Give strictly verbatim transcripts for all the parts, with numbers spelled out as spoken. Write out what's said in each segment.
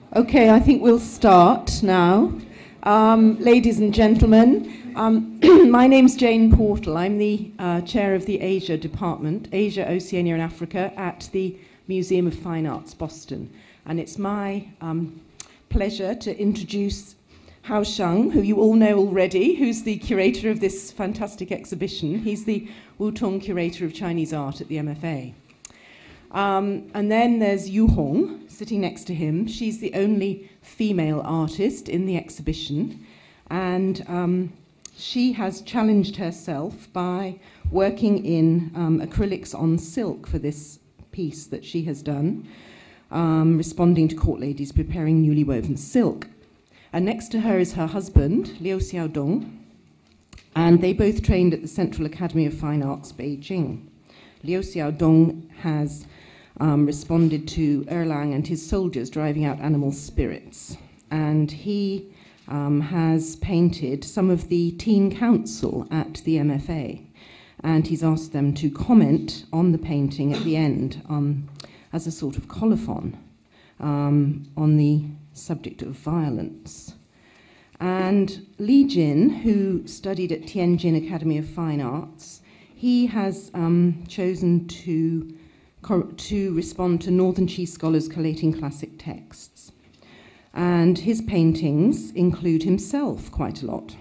Okay, I think we'll start now. Um, ladies and gentlemen, um, my name's Jane Portal. I'm the uh, chair of the Asia Department, Asia, Oceania and Africa at the Museum of Fine Arts, Boston. And it's my um, pleasure to introduce Hao Sheng, who you all know already, who's the curator of this fantastic exhibition. He's the Wutong Curator of Chinese Art at the M F A. Um, and then there's Yu Hong, sitting next to him. She's the only female artist in the exhibition, and um, she has challenged herself by working in um, acrylics on silk for this piece that she has done, um, responding to court ladies preparing newly woven silk. And next to her is her husband, Liu Xiaodong, and they both trained at the Central Academy of Fine Arts, Beijing. Liu Xiaodong has um, responded to Erlang and his soldiers driving out animal spirits. And he um, has painted some of the teen council at the M F A. And he's asked them to comment on the painting at the end um, as a sort of colophon um, on the subject of violence. And Li Jin, who studied at Tianjin Academy of Fine Arts, he has um, chosen to, to respond to Northern Chi scholars collating classic texts. And his paintings include himself quite a lot.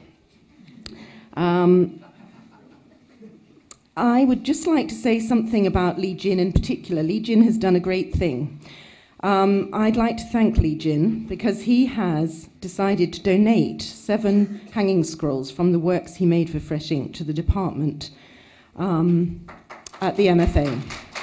Um, I would just like to say something about Li Jin in particular. Li Jin has done a great thing. Um, I'd like to thank Li Jin because he has decided to donate seven hanging scrolls from the works he made for Fresh Ink to the department um, at the M F A.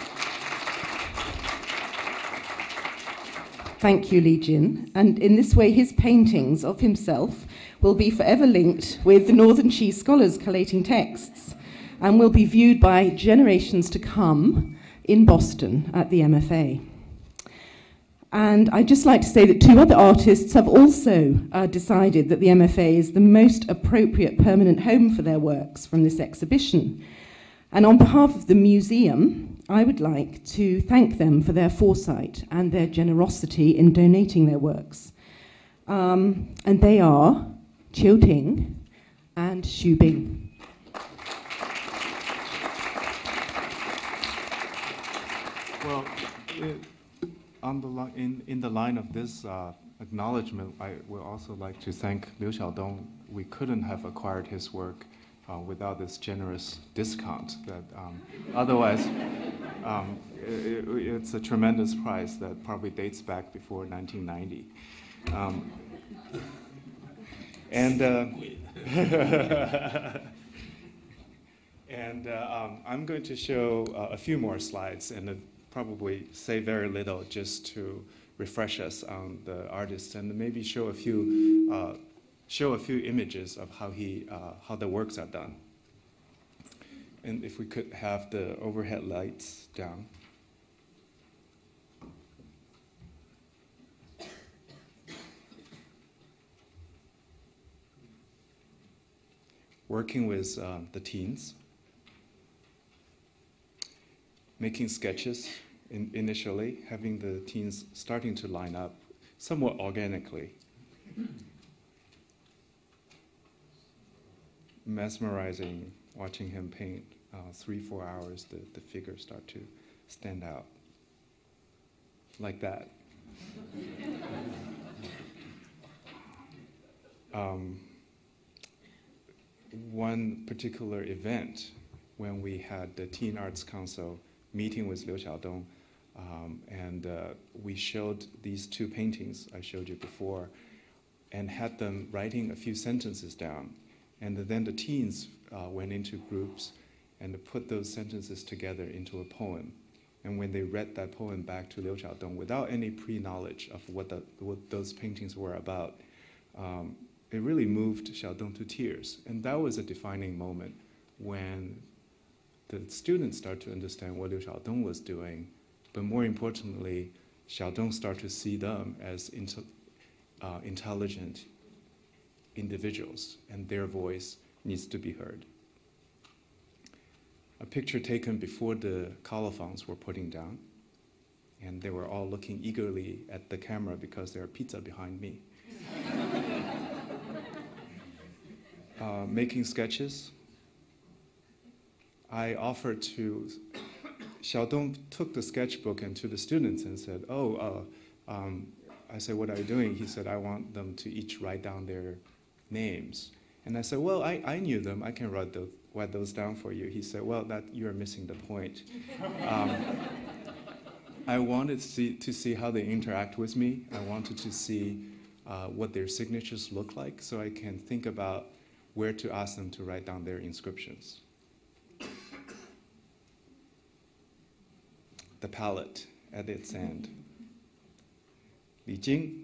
Thank you, Li Jin. And in this way, his paintings of himself will be forever linked with the Northern Chi scholars collating texts and will be viewed by generations to come in Boston at the M F A. And I'd just like to say that two other artists have also uh, decided that the M F A is the most appropriate permanent home for their works from this exhibition. And on behalf of the museum, I would like to thank them for their foresight and their generosity in donating their works. Um, and they are Qiu Ting and Xu Bing. Well, it On the li in, in the line of this uh, acknowledgement, I would also like to thank Liu Xiaodong. We couldn't have acquired his work uh, without this generous discount. That um, otherwise, um, it, it's a tremendous price that probably dates back before nineteen ninety. Um, and uh, and uh, um, I'm going to show uh, a few more slides and. Uh, probably say very little just to refresh us on the artist and maybe show a few uh, show a few images of how he uh, how the works are done. And if we could have the overhead lights down. Working with uh, the teens, making sketches. In initially, having the teens starting to line up somewhat organically. Mesmerizing, watching him paint uh, three, four hours, the, the figures start to stand out. Like that. um, one particular event when we had the Teen Arts Council meeting with Liu Xiaodong, um, and uh, we showed these two paintings I showed you before and had them writing a few sentences down. And then the teens uh, went into groups and put those sentences together into a poem. And when they read that poem back to Liu Xiaodong without any pre-knowledge of what, the, what those paintings were about, um, it really moved Xiaodong to tears. And that was a defining moment when the students start to understand what Liu Xiaodong was doing, but more importantly, Xiaodong start to see them as inte uh, intelligent individuals, and their voice needs to be heard. A picture taken before the colophons were putting down. and they were all looking eagerly at the camera because there are pizza behind me. uh, making sketches. I offered to, Xiaodong took the sketchbook and to the students and said, oh, uh, um, I said, what are you doing? He said, I want them to each write down their names. And I said, well, I, I knew them. I can write those, write those down for you. He said, well, that you're missing the point. Um, I wanted to see, to see how they interact with me. I wanted to see uh, what their signatures look like so I can think about where to ask them to write down their inscriptions. The palette at its end. Li Jing.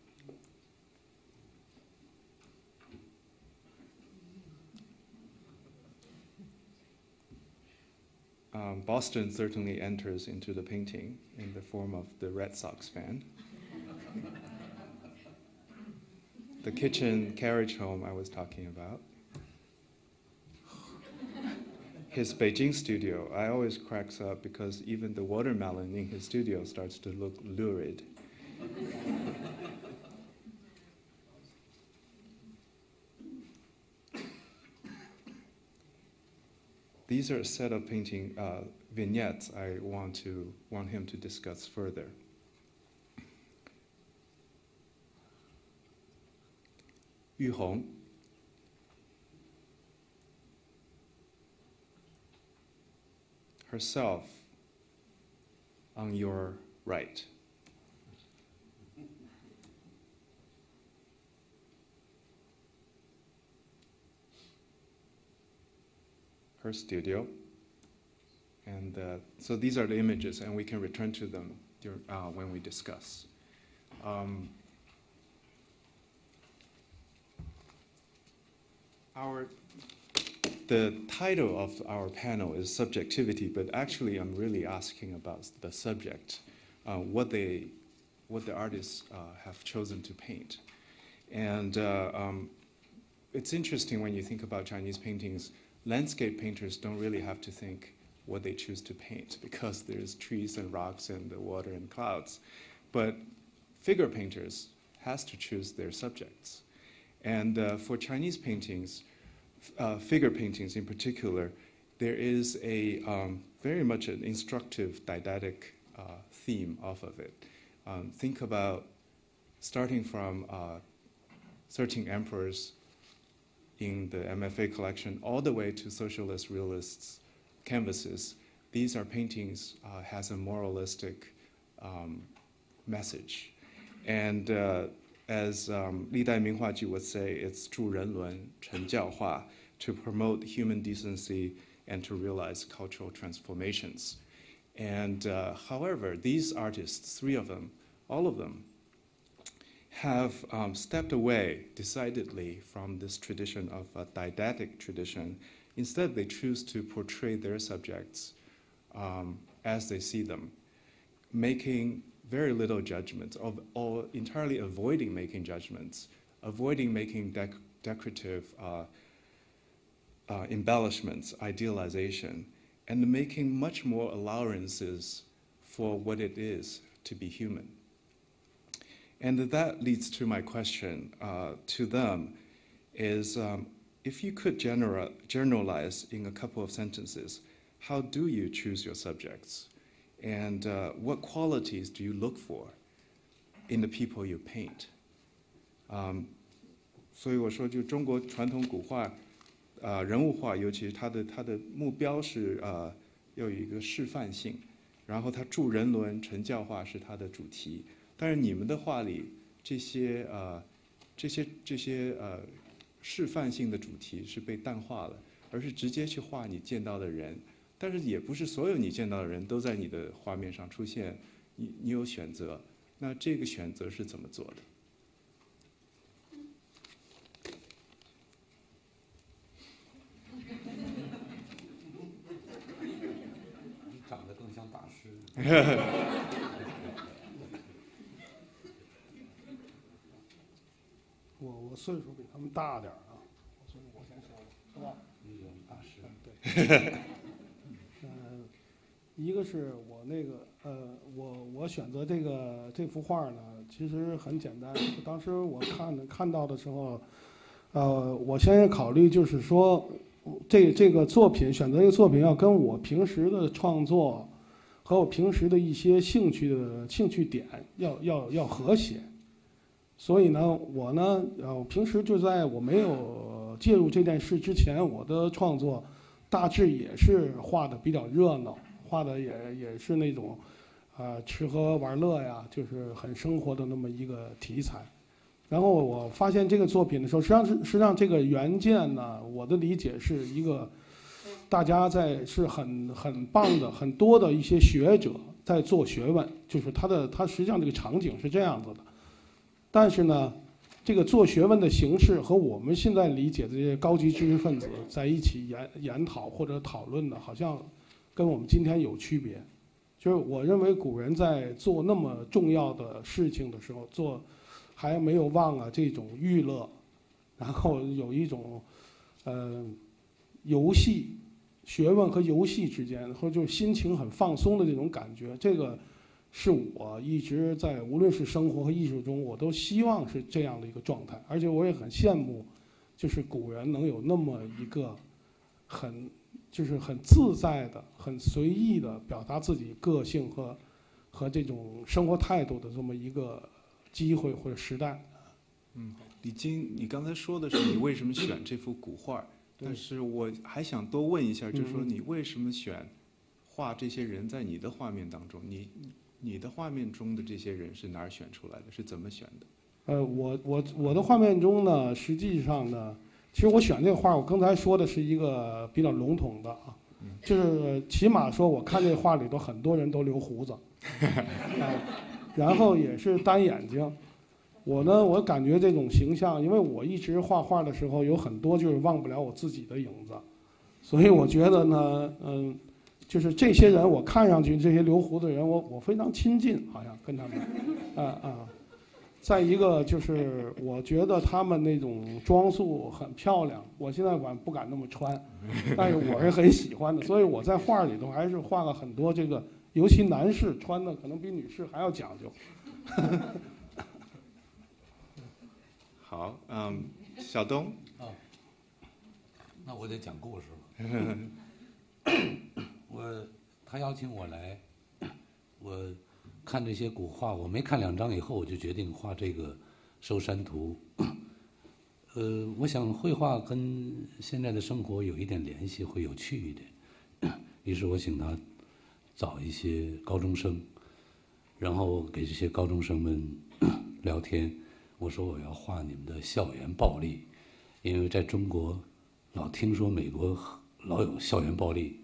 Um, Boston certainly enters into the painting in the form of the Red Sox fan. The kitchen carriage home I was talking about. His Beijing studio, I always cracks up because even the watermelon in his studio starts to look lurid. These are a set of painting uh, vignettes I want to want him to discuss further. Yu Hong. Herself on your right. Her studio. And uh, so these are the images, and we can return to them during, uh, when we discuss. Um, our The title of our panel is Subjectivity, but actually I'm really asking about the subject, uh, what they, what the artists uh, have chosen to paint. And uh, um, it's interesting when you think about Chinese paintings, landscape painters don't really have to think what they choose to paint because there's trees and rocks and the water and clouds. But figure painters has to choose their subjects. And uh, for Chinese paintings, Uh, figure paintings in particular, there is a um, very much an instructive, didactic uh, theme off of it. Um, think about starting from uh, certain emperors in the M F A collection all the way to socialist realists' canvases. These are paintings uh, has a moralistic um, message. And uh, as um, 历代名画剧 would say, it's 助人伦, 成教化, to promote human decency and to realize cultural transformations. And uh, however, these artists, three of them, all of them, have um, stepped away decidedly from this tradition of a didactic tradition. Instead, they choose to portray their subjects um, as they see them, making very little judgments, of, or entirely avoiding making judgments, avoiding making dec decorative uh, uh, embellishments, idealization, and making much more allowances for what it is to be human. And that leads to my question uh, to them is, um, if you could general, generalize in a couple of sentences, how do you choose your subjects? And uh, what qualities do you look for in the people you paint? Um, 所以我说，就中国传统古画，呃，人物画，尤其是它的它的目标是呃，要有一个示范性，然后它助人伦、成教化是它的主题。但是你们的画里，这些呃，这些这些呃，示范性的主题是被淡化了，而是直接去画你见到的人。但是也不是所有你见到的人都在你的画面上出现，你你有选择，那这个选择是怎么做的？ 你长得更像大师。 我我岁数比他们大点儿啊，所以我先说了，是吧？ 嗯，大师。 对。嗯，一个是我那个呃，我我选择这个这幅画呢，其实很简单。当时我看看到的时候，呃，我先考虑就是说，这这个作品选择这个作品要跟我平时的创作和我平时的一些兴趣的兴趣点要要要和谐。所以呢，我呢，呃，平时就在我没有介入这件事之前，我的创作大致也是画的比较热闹，画的也也是那种。啊、呃，吃喝玩乐呀，就是很生活的那么一个题材。然后我发现这个作品的时候，实际上是实际上这个原件呢，我的理解是一个大家在是很很棒的很多的一些学者在做学问，就是他的他实际上这个场景是这样子的。但是呢，这个做学问的形式和我们现在理解的这些高级知识分子在一起研研讨或者讨论的，好像跟我们今天有区别。就是我认为古人在做那么重要的事情的时候，做还没有忘了这种娱乐，然后有一种呃游戏、学问和游戏之间，或者就是心情很放松的这种感觉。这个是我一直在无论是生活和艺术中，我都希望是这样的一个状态。而且我也很羡慕，就是古人能有那么一个很。就是很自在的、很随意的表达自己个性和和这种生活态度的这么一个机会或者时代。 嗯，李金，你刚才说的是你为什么选这幅古画，但是我还想多问一下，就是说你为什么选画这些人在你的画面当中？你你的画面中的这些人是哪儿选出来的？是怎么选的？ 呃，我我我的画面中呢，实际上呢。其实我选这个画，我刚才说的是一个比较笼统的啊，就是起码说，我看这画里头很多人都留胡子，啊，然后也是单眼睛。我呢，我感觉这种形象，因为我一直画画的时候有很多就是忘不了我自己的影子，所以我觉得呢，嗯，就是这些人，我看上去这些留胡子的人，我我非常亲近，好像跟他们，啊啊。再一个就是，我觉得他们那种装束很漂亮，我现在敢不敢那么穿，但是我是很喜欢的，所以我在画里头还是画了很多这个，尤其男士穿的可能比女士还要讲究。 好，嗯，小东。 啊，那我得讲故事了。我他邀请我来，我。看这些古画，我没看两张以后，我就决定画这个收山图。呃，我想绘画跟现在的生活有一点联系，会有趣一点。于是我请他找一些高中生，然后给这些高中生们聊天。我说我要画你们的校园暴力，因为在中国老听说美国老有校园暴力，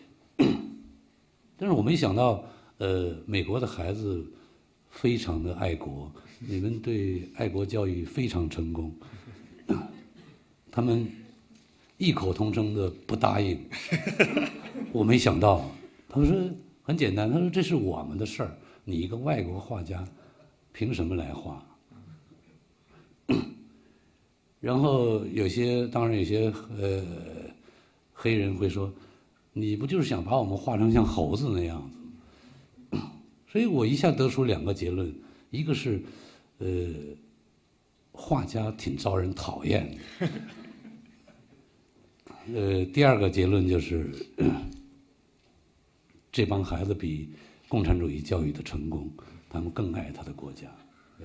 但是我没想到。呃，美国的孩子非常的爱国，你们对爱国教育非常成功，他们异口同声的不答应。我没想到，他们说很简单，他说这是我们的事儿，你一个外国画家，凭什么来画？然后有些，当然有些呃黑人会说，你不就是想把我们画成像猴子那样子？所以我一下得出两个结论，一个是，呃，画家挺招人讨厌的，呃，第二个结论就是，这帮孩子比共产主义教育的成功，他们更爱他的国家。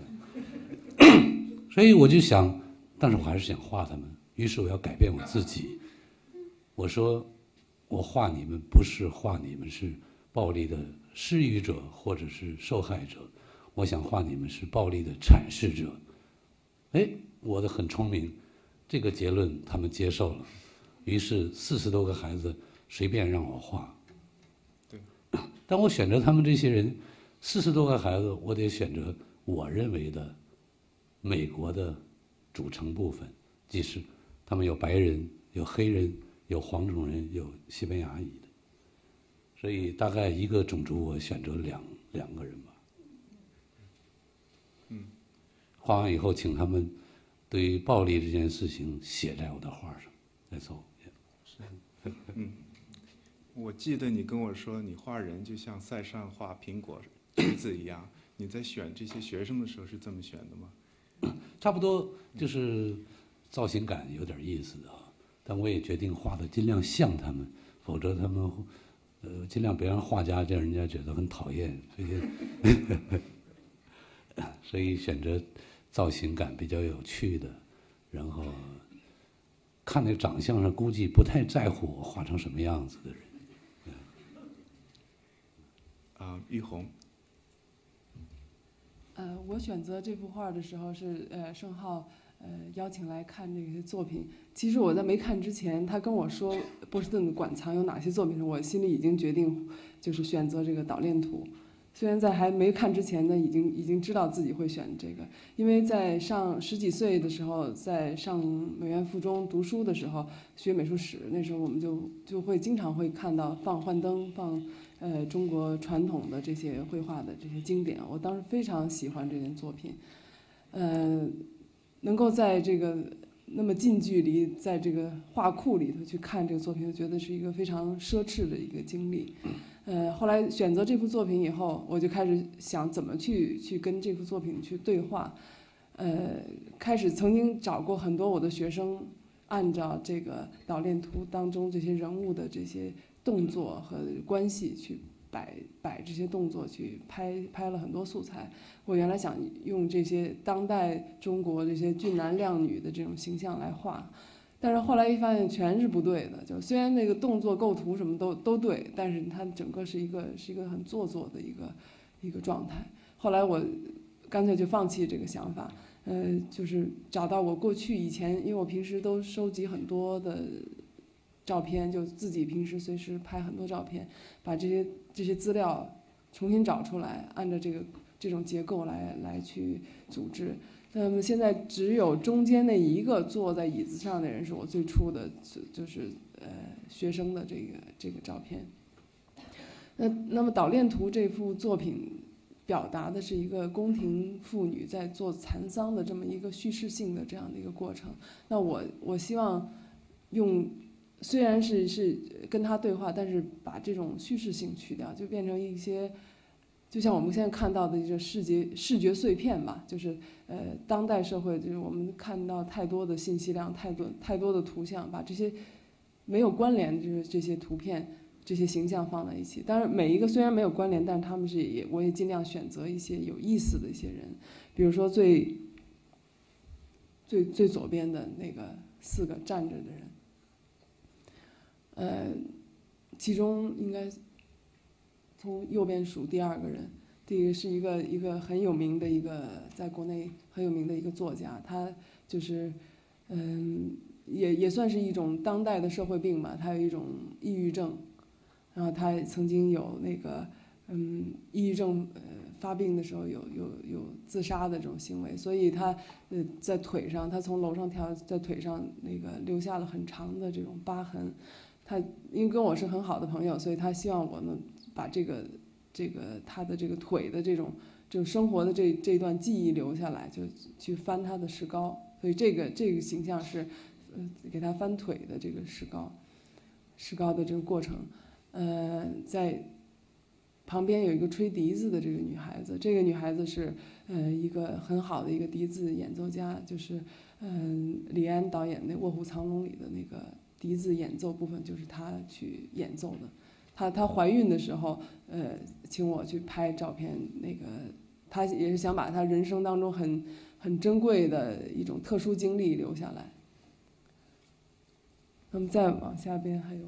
所以我就想，但是我还是想画他们，于是我要改变我自己。我说，我画你们不是画你们是暴力的施予者或者是受害者，我想画你们是暴力的阐释者。哎，我的很聪明，这个结论他们接受了，于是四十多个孩子随便让我画。 对， 但我选择他们这些人，四十多个孩子，我得选择我认为的美国的组成部分，即是他们有白人、有黑人、有黄种人、有西班牙裔的。所以大概一个种族我选择两两个人吧。 嗯， 画完以后，请他们对于暴力这件事情写在我的画上。That's all. 是，嗯， 我记得你跟我说，你画人就像塞尚画苹果、橘子一样。你在选这些学生的时候是这么选的吗？ 差不多就是造型感有点意思的啊，但我也决定画的尽量像他们，否则他们呃尽量别让画家让人家觉得很讨厌，所以所以选择造型感比较有趣的，然后看那长相上估计不太在乎我画成什么样子的人。 啊，玉红。 呃，我选择这幅画的时候是呃盛浩呃邀请来看这些作品。其实我在没看之前，他跟我说波士顿的馆藏有哪些作品时，我心里已经决定就是选择这个导链图。虽然在还没看之前呢，已经已经知道自己会选这个，因为在上十几岁的时候，在上美院附中读书的时候，学美术史，那时候我们就就会经常会看到放幻灯，放呃中国传统的这些绘画的这些经典。我当时非常喜欢这件作品，呃，能够在这个那么近距离，在这个画库里头去看这个作品，我觉得是一个非常奢侈的一个经历。呃，后来选择这幅作品以后，我就开始想怎么去去跟这幅作品去对话。呃，开始曾经找过很多我的学生，按照这个导链图当中这些人物的这些动作和关系去摆摆这些动作，去拍拍了很多素材。我原来想用这些当代中国这些俊男靓女的这种形象来画。但是后来一发现全是不对的，就虽然那个动作构图什么都都对，但是它整个是一个是一个很做作的一个一个状态。后来我干脆就放弃这个想法，呃，就是找到我过去以前，因为我平时都收集很多的照片，就自己平时随时拍很多照片，把这些这些资料重新找出来，按照这个这种结构来来去组织。那么现在只有中间那一个坐在椅子上的人是我最初的，就是呃学生的这个这个照片。那那么导链图这幅作品表达的是一个宫廷妇女在做蚕桑的这么一个叙事性的这样的一个过程。那我我希望用虽然是是跟他对话，但是把这种叙事性去掉，就变成一些。就像我们现在看到的一个视觉视觉碎片吧，就是呃，当代社会就是我们看到太多的信息量，太多太多的图像，把这些没有关联就是这些图片、这些形象放在一起。当然，每一个虽然没有关联，但是他们是也我也尽量选择一些有意思的一些人，比如说最最最左边的那个四个站着的人，呃，其中应该。从右边数第二个人，这个是一个一个很有名的一个在国内很有名的一个作家，他就是嗯也也算是一种当代的社会病吧，他有一种抑郁症，然后他曾经有那个嗯抑郁症呃发病的时候有有有自杀的这种行为，所以他呃在腿上，他从楼上跳，在腿上那个留下了很长的这种疤痕。他因为跟我是很好的朋友，所以他希望我能把这个这个他的这个腿的这种这种生活的这这段记忆留下来，就去翻他的石膏。所以这个这个形象是呃给他翻腿的这个石膏，石膏的这个过程。呃，在旁边有一个吹笛子的这个女孩子，这个女孩子是呃一个很好的一个笛子演奏家，就是嗯、呃、李安导演那《卧虎藏龙》里的那个。笛子演奏部分就是她去演奏的，她她怀孕的时候，呃，请我去拍照片，那个她也是想把她人生当中很很珍贵的一种特殊经历留下来。那么再往下边还有，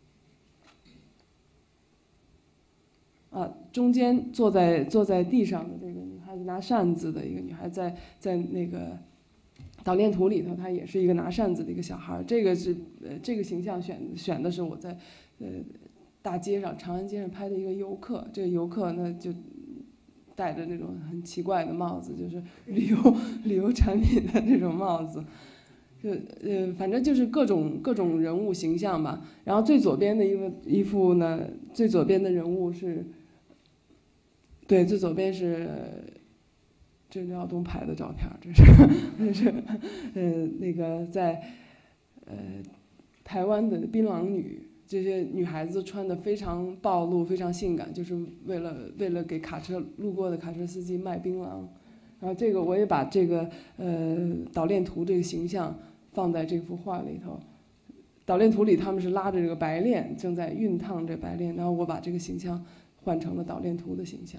啊，中间坐在坐在地上的这个女孩子拿扇子的一个女孩，在在那个。导链图里头，他也是一个拿扇子的一个小孩。这个是呃，这个形象选选的是我在呃大街上长安街上拍的一个游客。这个游客呢就戴着那种很奇怪的帽子，就是旅游旅游产品的这种帽子。就呃，反正就是各种各种人物形象吧。然后最左边的一个一幅呢，最左边的人物是，对，最左边是。这是廖东拍的照片，这是这是呃那个在呃台湾的槟榔女， 这些女孩子穿的非常暴露，非常性感，就是为了为了给卡车路过的卡车司机卖槟榔。然后这个我也把这个呃岛链图这个形象放在这幅画里头。岛链图里他们是拉着这个白链，正在熨烫这白链，然后我把这个形象换成了岛链图的形象。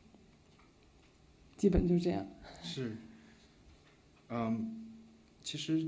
基本就这样。 是，嗯，其实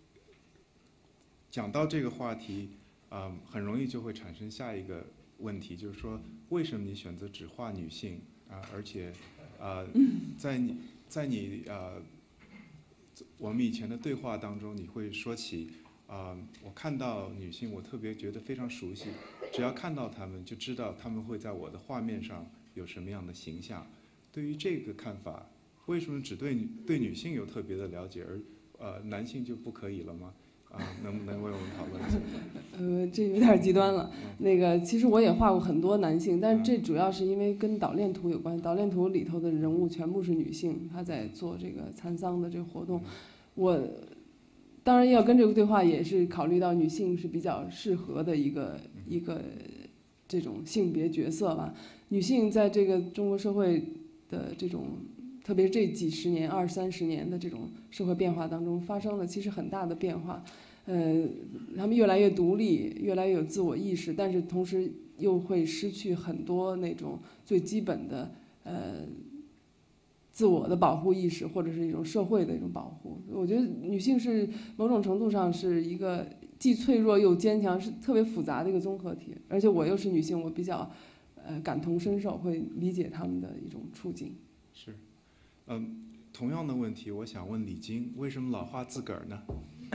讲到这个话题，嗯，很容易就会产生下一个问题，就是说，为什么你选择只画女性啊？而且，呃，在你在你呃，我们以前的对话当中，你会说起，啊、呃，我看到女性，我特别觉得非常熟悉，只要看到她们，就知道她们会在我的画面上有什么样的形象。对于这个看法，为什么只对女对女性有特别的了解，而呃男性就不可以了吗？啊、呃，能不能为我们讨论一下？ 呃，这有点极端了。那个，其实我也画过很多男性，但是这主要是因为跟岛链图有关。岛链图里头的人物全部是女性，她在做这个蚕桑的这个活动。我当然要跟这个对话，也是考虑到女性是比较适合的一个一个这种性别角色吧。女性在这个中国社会的这种，特别是这几十年、二三十年的这种社会变化当中，发生了其实很大的变化。呃，她们越来越独立，越来越有自我意识，但是同时又会失去很多那种最基本的呃自我的保护意识，或者是一种社会的一种保护。我觉得女性是某种程度上是一个既脆弱又坚强，是特别复杂的一个综合体。而且我又是女性，我比较呃感同身受，会理解她们的一种处境。 是，嗯，同样的问题，我想问李菁，为什么老画自个儿呢？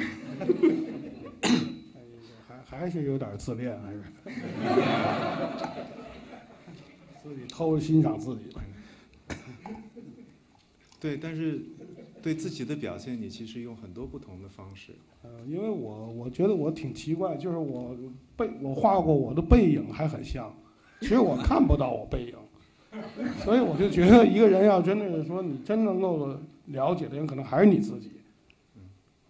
还还是有点自恋，还是自己偷欣赏自己吧。 对，但是对自己的表现，你其实用很多不同的方式。 呃，因为我我觉得我挺奇怪，就是我背我画过我的背影还很像，其实我看不到我背影。所以我就觉得一个人要真的是说你真能够了解的人，可能还是你自己。 嗯。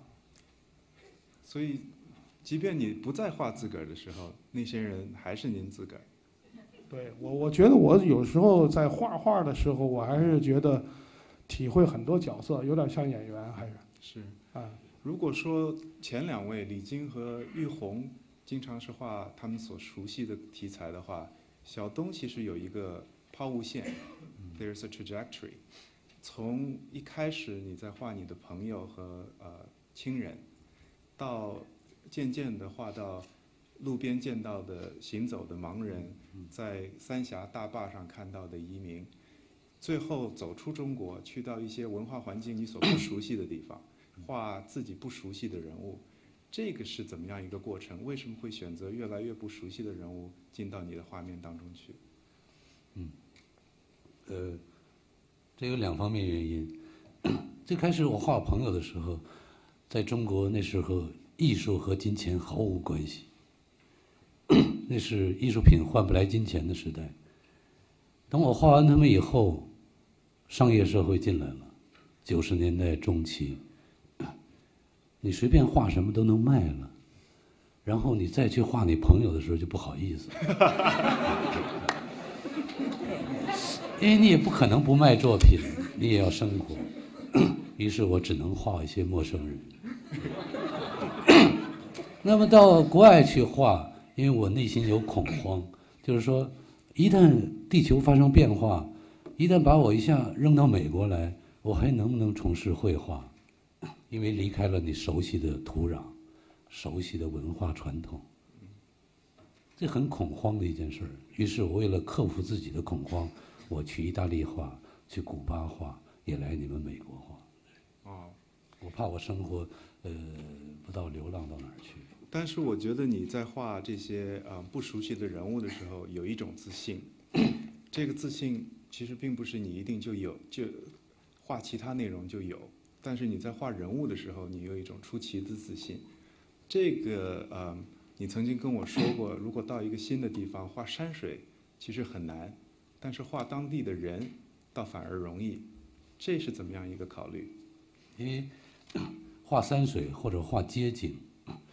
所以，即便你不再画自个儿的时候，那些人还是您自个儿。 对我，我觉得我有时候在画画的时候，我还是觉得体会很多角色，有点像演员，还是是啊。 如果说前两位李菁和玉红经常是画他们所熟悉的题材的话，小东其实有一个抛物线 ，there's a trajectory。从一开始你在画你的朋友和呃亲人，到渐渐的画到路边见到的行走的盲人，在三峡大坝上看到的移民，最后走出中国，去到一些文化环境你所不熟悉的地方，画自己不熟悉的人物，这个是怎么样一个过程？为什么会选择越来越不熟悉的人物进到你的画面当中去？ 嗯，呃，这有两方面原因。最开始我画朋友的时候，在中国那时候艺术和金钱毫无关系，那是艺术品换不来金钱的时代。等我画完他们以后，商业社会进来了，九十年代中期，你随便画什么都能卖了，然后你再去画你朋友的时候就不好意思，因为你也不可能不卖作品，你也要生活。于是我只能画一些陌生人。那么到国外去画，因为我内心有恐慌，就是说一旦地球发生变化，一旦把我一下扔到美国来，我还能不能从事绘画？因为离开了你熟悉的土壤，熟悉的文化传统，这很恐慌的一件事儿。于是我为了克服自己的恐慌，我去意大利画，去古巴画，也来你们美国画。 哦， 我怕我生活呃不到流浪到哪儿去。 但是我觉得你在画这些呃不熟悉的人物的时候，有一种自信。这个自信其实并不是你一定就有，就画其他内容就有。但是你在画人物的时候，你有一种出奇的自信。这个呃，你曾经跟我说过，如果到一个新的地方画山水，其实很难，但是画当地的人，倒反而容易。这是怎么样一个考虑？ 因为画山水或者画街景，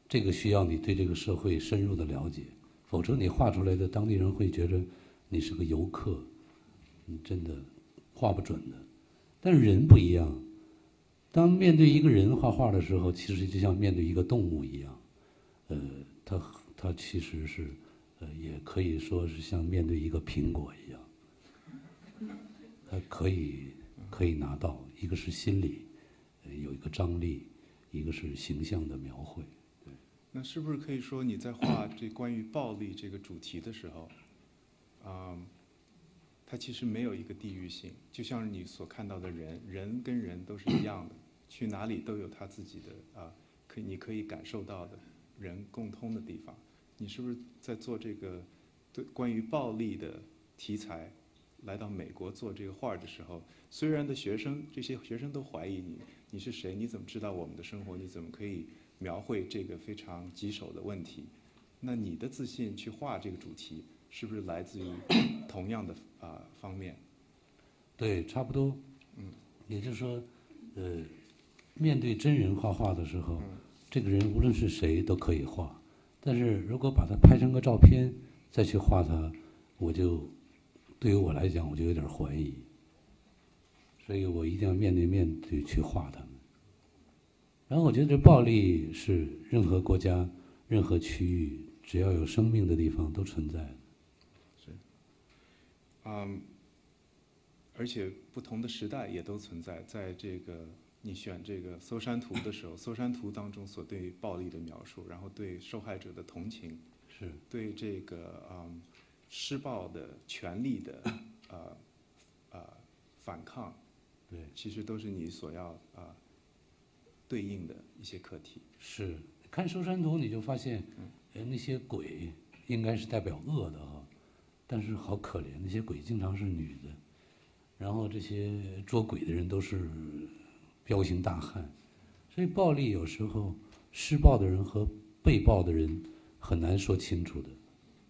这个需要你对这个社会深入的了解，否则你画出来的当地人会觉得你是个游客，你真的画不准的。但是人不一样，当面对一个人画画的时候，其实就像面对一个动物一样，呃，它它其实是，呃，也可以说是像面对一个苹果一样，它可以可以拿到，一个是心理，呃，有一个张力，一个是形象的描绘。对， 那是不是可以说你在画这关于暴力这个主题的时候，啊、它其实没有一个地域性，就像是你所看到的人，人跟人都是一样的，去哪里都有他自己的啊，可以你可以感受到的人共通的地方。你是不是在做这个对关于暴力的题材，来到美国做这个画的时候，虽然的学生这些学生都怀疑你，你是谁？你怎么知道我们的生活？你怎么可以描绘这个非常棘手的问题？那你的自信去画这个主题，是不是来自于同样的啊、方面？ 对，差不多。 嗯， 也就是说，呃，面对真人画画的时候， 嗯这个人无论是谁都可以画，但是如果把它拍成个照片再去画它，我就对于我来讲，我就有点怀疑。所以我一定要面对面对去画它们。然后我觉得这暴力是任何国家、任何区域，只要有生命的地方都存在的。 是，嗯，而且不同的时代也都存在。在这个你选这个搜山图的时候，搜山图当中所对暴力的描述，然后对受害者的同情， 是对这个嗯施暴的权利的呃呃反抗， 对， 其实都是你所要啊、呃、对应的一些课题。 是看搜山图你就发现，呃，那些鬼应该是代表恶的哈，但是好可怜，那些鬼经常是女的，然后这些捉鬼的人都是彪形大汉，所以暴力有时候施暴的人和被暴的人很难说清楚的，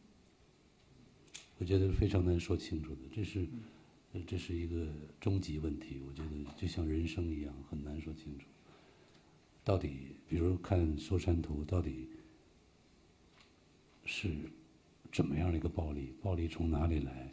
我觉得非常难说清楚的，这是，呃这是一个终极问题，我觉得就像人生一样，很难说清楚。到底，比如看搜山图，到底是怎么样的一个暴力？暴力从哪里来？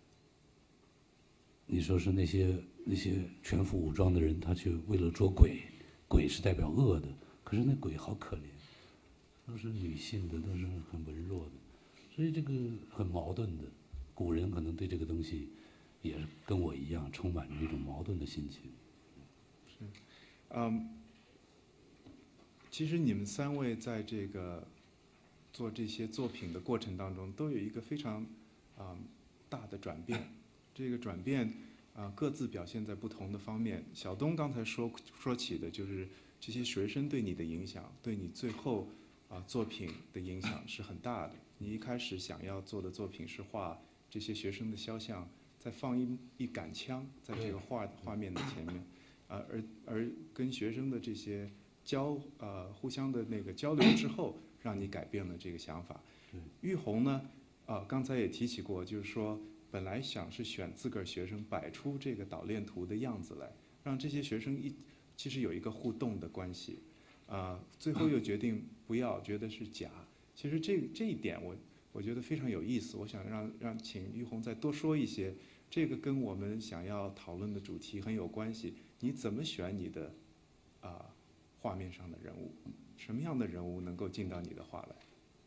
你说是那些那些全副武装的人，他去为了捉鬼，鬼是代表恶的，可是那鬼好可怜，都是女性的，都是很文弱的，所以这个很矛盾的。古人可能对这个东西也是跟我一样，充满着一种矛盾的心情。 是，嗯。其实你们三位在这个做这些作品的过程当中，都有一个非常啊、呃、大的转变。这个转变啊、呃、各自表现在不同的方面。小东刚才说说起的就是这些学生对你的影响，对你最后啊、呃、作品的影响是很大的。你一开始想要做的作品是画这些学生的肖像，再放一一杆枪在这个画画面的前面，啊、呃、而而跟学生的这些。交呃互相的那个交流之后，让你改变了这个想法。玉红呢，啊、呃、刚才也提起过，就是说本来想是选自个儿学生摆出这个导练图的样子来，让这些学生一其实有一个互动的关系，啊、呃、最后又决定不要，觉得是假。其实这这一点我我觉得非常有意思，我想让让请玉红再多说一些，这个跟我们想要讨论的主题很有关系。你怎么选你的啊？呃画面上的人物，什么样的人物能够进到你的画来？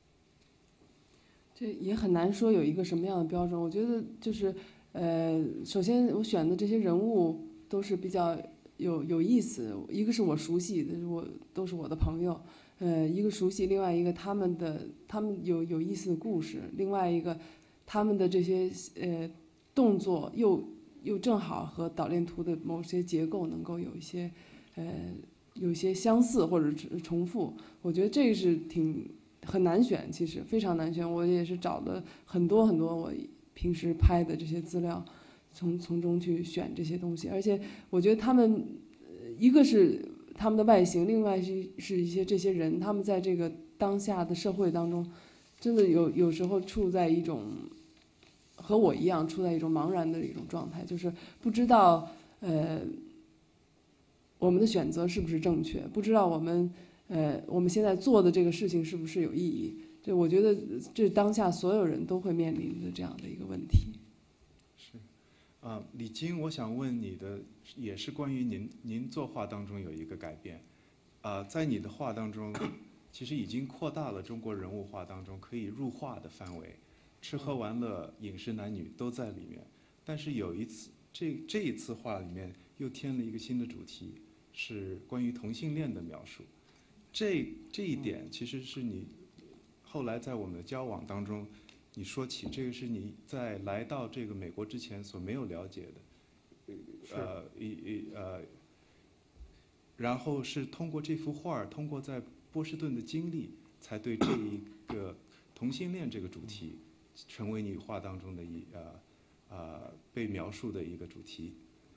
这也很难说有一个什么样的标准。我觉得就是，呃，首先我选的这些人物都是比较有有意思。一个是我熟悉的，我都是我的朋友，呃，一个熟悉，另外一个他们的他们有有意思的故事，另外一个他们的这些呃动作又又正好和导练图的某些结构能够有一些呃。有些相似或者重复，我觉得这个是挺很难选，其实非常难选。我也是找了很多很多我平时拍的这些资料，从从中去选这些东西。而且我觉得他们，一个是他们的外形，另外是是一些这些人，他们在这个当下的社会当中，真的有有时候处在一种和我一样处在一种茫然的一种状态，就是不知道呃。我们的选择是不是正确？不知道我们， 呃，我们现在做的这个事情是不是有意义？这我觉得这当下所有人都会面临的这样的一个问题。 是，啊、呃，李晶，我想问你的也是关于您您作画当中有一个改变，啊、呃，在你的画当中，其实已经扩大了中国人物画当中可以入画的范围，吃喝玩乐、饮食男女都在里面。但是有一次，这这一次画里面又添了一个新的主题，是关于同性恋的描述。这这一点其实是你后来在我们的交往当中，你说起这个是你在来到这个美国之前所没有了解的，呃，一一呃，然后是通过这幅画，通过在波士顿的经历，才对这一个同性恋这个主题，成为你画当中的一呃呃被描述的一个主题。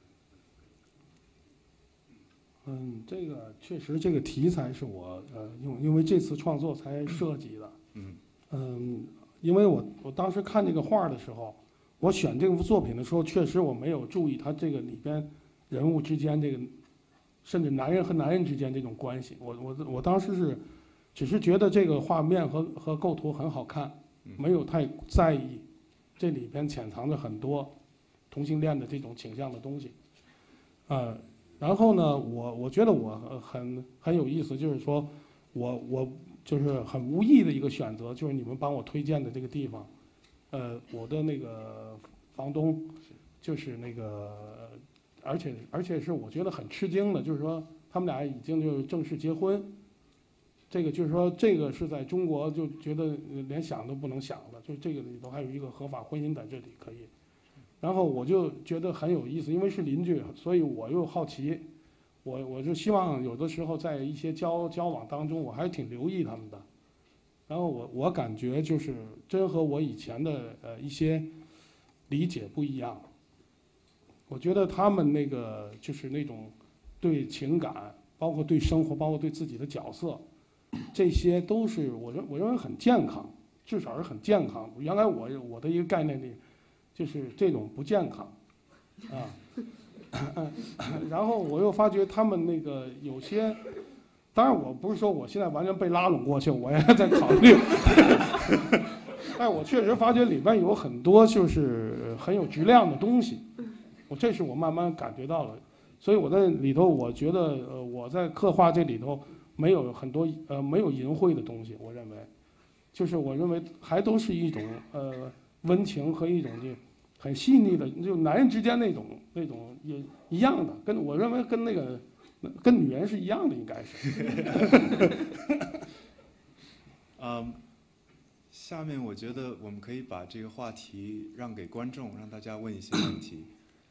嗯，这个确实，这个题材是我呃，因因为这次创作才设计的。 嗯嗯，因为我我当时看这个画的时候，我选这幅作品的时候，确实我没有注意它这个里边人物之间这个，甚至男人和男人之间这种关系。我我我当时是，只是觉得这个画面和和构图很好看，没有太在意这里边潜藏着很多同性恋的这种倾向的东西，呃。然后呢，我我觉得我很很有意思，就是说，我我就是很无意的一个选择，就是你们帮我推荐的这个地方，呃，我的那个房东，就是那个，而且而且是我觉得很吃惊的，就是说他们俩已经就正式结婚，这个就是说这个是在中国就觉得连想都不能想了，就这个里头还有一个合法婚姻在这里可以。然后我就觉得很有意思，因为是邻居，所以我又好奇，我我就希望有的时候在一些交交往当中，我还是挺留意他们的。然后我我感觉就是真和我以前的呃一些理解不一样。我觉得他们那个就是那种对情感，包括对生活，包括对自己的角色，这些都是我认我认为很健康，至少是很健康。原来我我的一个概念里。就是这种不健康，啊，然后我又发觉他们那个有些，当然我不是说我现在完全被拉拢过去，我也在考虑，但我确实发觉里边有很多就是很有质量的东西，我这是我慢慢感觉到了，所以我在里头我觉得呃我在刻画这里头没有很多呃没有淫秽的东西，我认为，就是我认为还都是一种呃。温情和一种就很细腻的，就男人之间那种那种也一样的，跟我认为跟那个跟女人是一样的，应该是。 嗯，下面我觉得我们可以把这个话题让给观众，让大家问一些问题。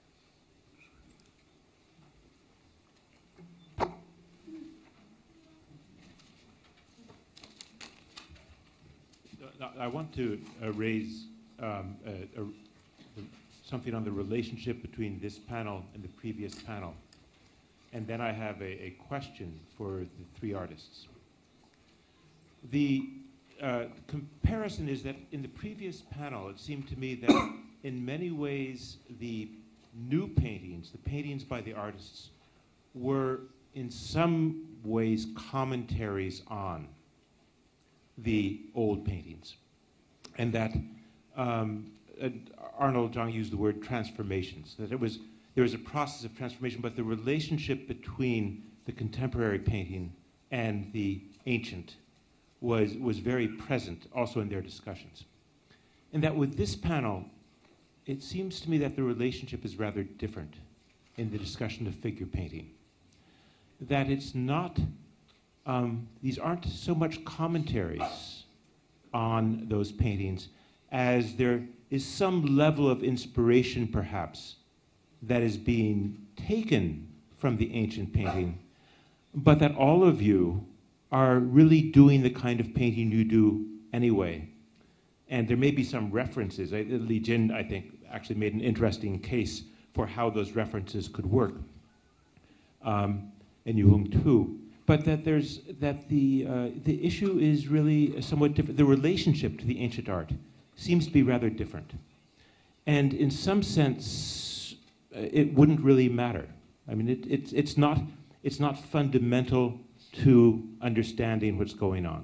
I want to uh, raise Um, a, a, something on the relationship between this panel and the previous panel. And then I have a, a question for the three artists. The uh, comparison is that in the previous panel, it seemed to me that in many ways the new paintings, the paintings by the artists, were in some ways commentaries on the old paintings. And that Um, uh, Arnold Zhang used the word transformations, that it was, there was a process of transformation, but the relationship between the contemporary painting and the ancient was, was very present also in their discussions. And that with this panel, it seems to me that the relationship is rather different in the discussion of figure painting. That it's not, um, these aren't so much commentaries on those paintings as there is some level of inspiration, perhaps, that is being taken from the ancient painting, but that all of you are really doing the kind of painting you do anyway. And there may be some references. I, Li Jin, I think, actually made an interesting case for how those references could work, um, and Yu Hung too. But that there's that the uh, the issue is really somewhat different. The relationship to the ancient art seems to be rather different. And in some sense, uh, it wouldn't really matter. I mean, it, it's, it's, not, it's not fundamental to understanding what's going on.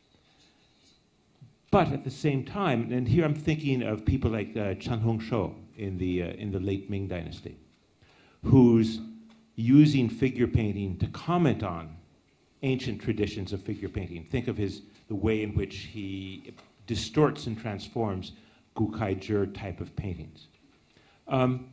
But at the same time, and here I'm thinking of people like uh, Chen Hongshou in the, uh, in the late Ming Dynasty, who's using figure painting to comment on ancient traditions of figure painting. Think of his, the way in which he distorts and transforms Gukai Zhi type of paintings. Um,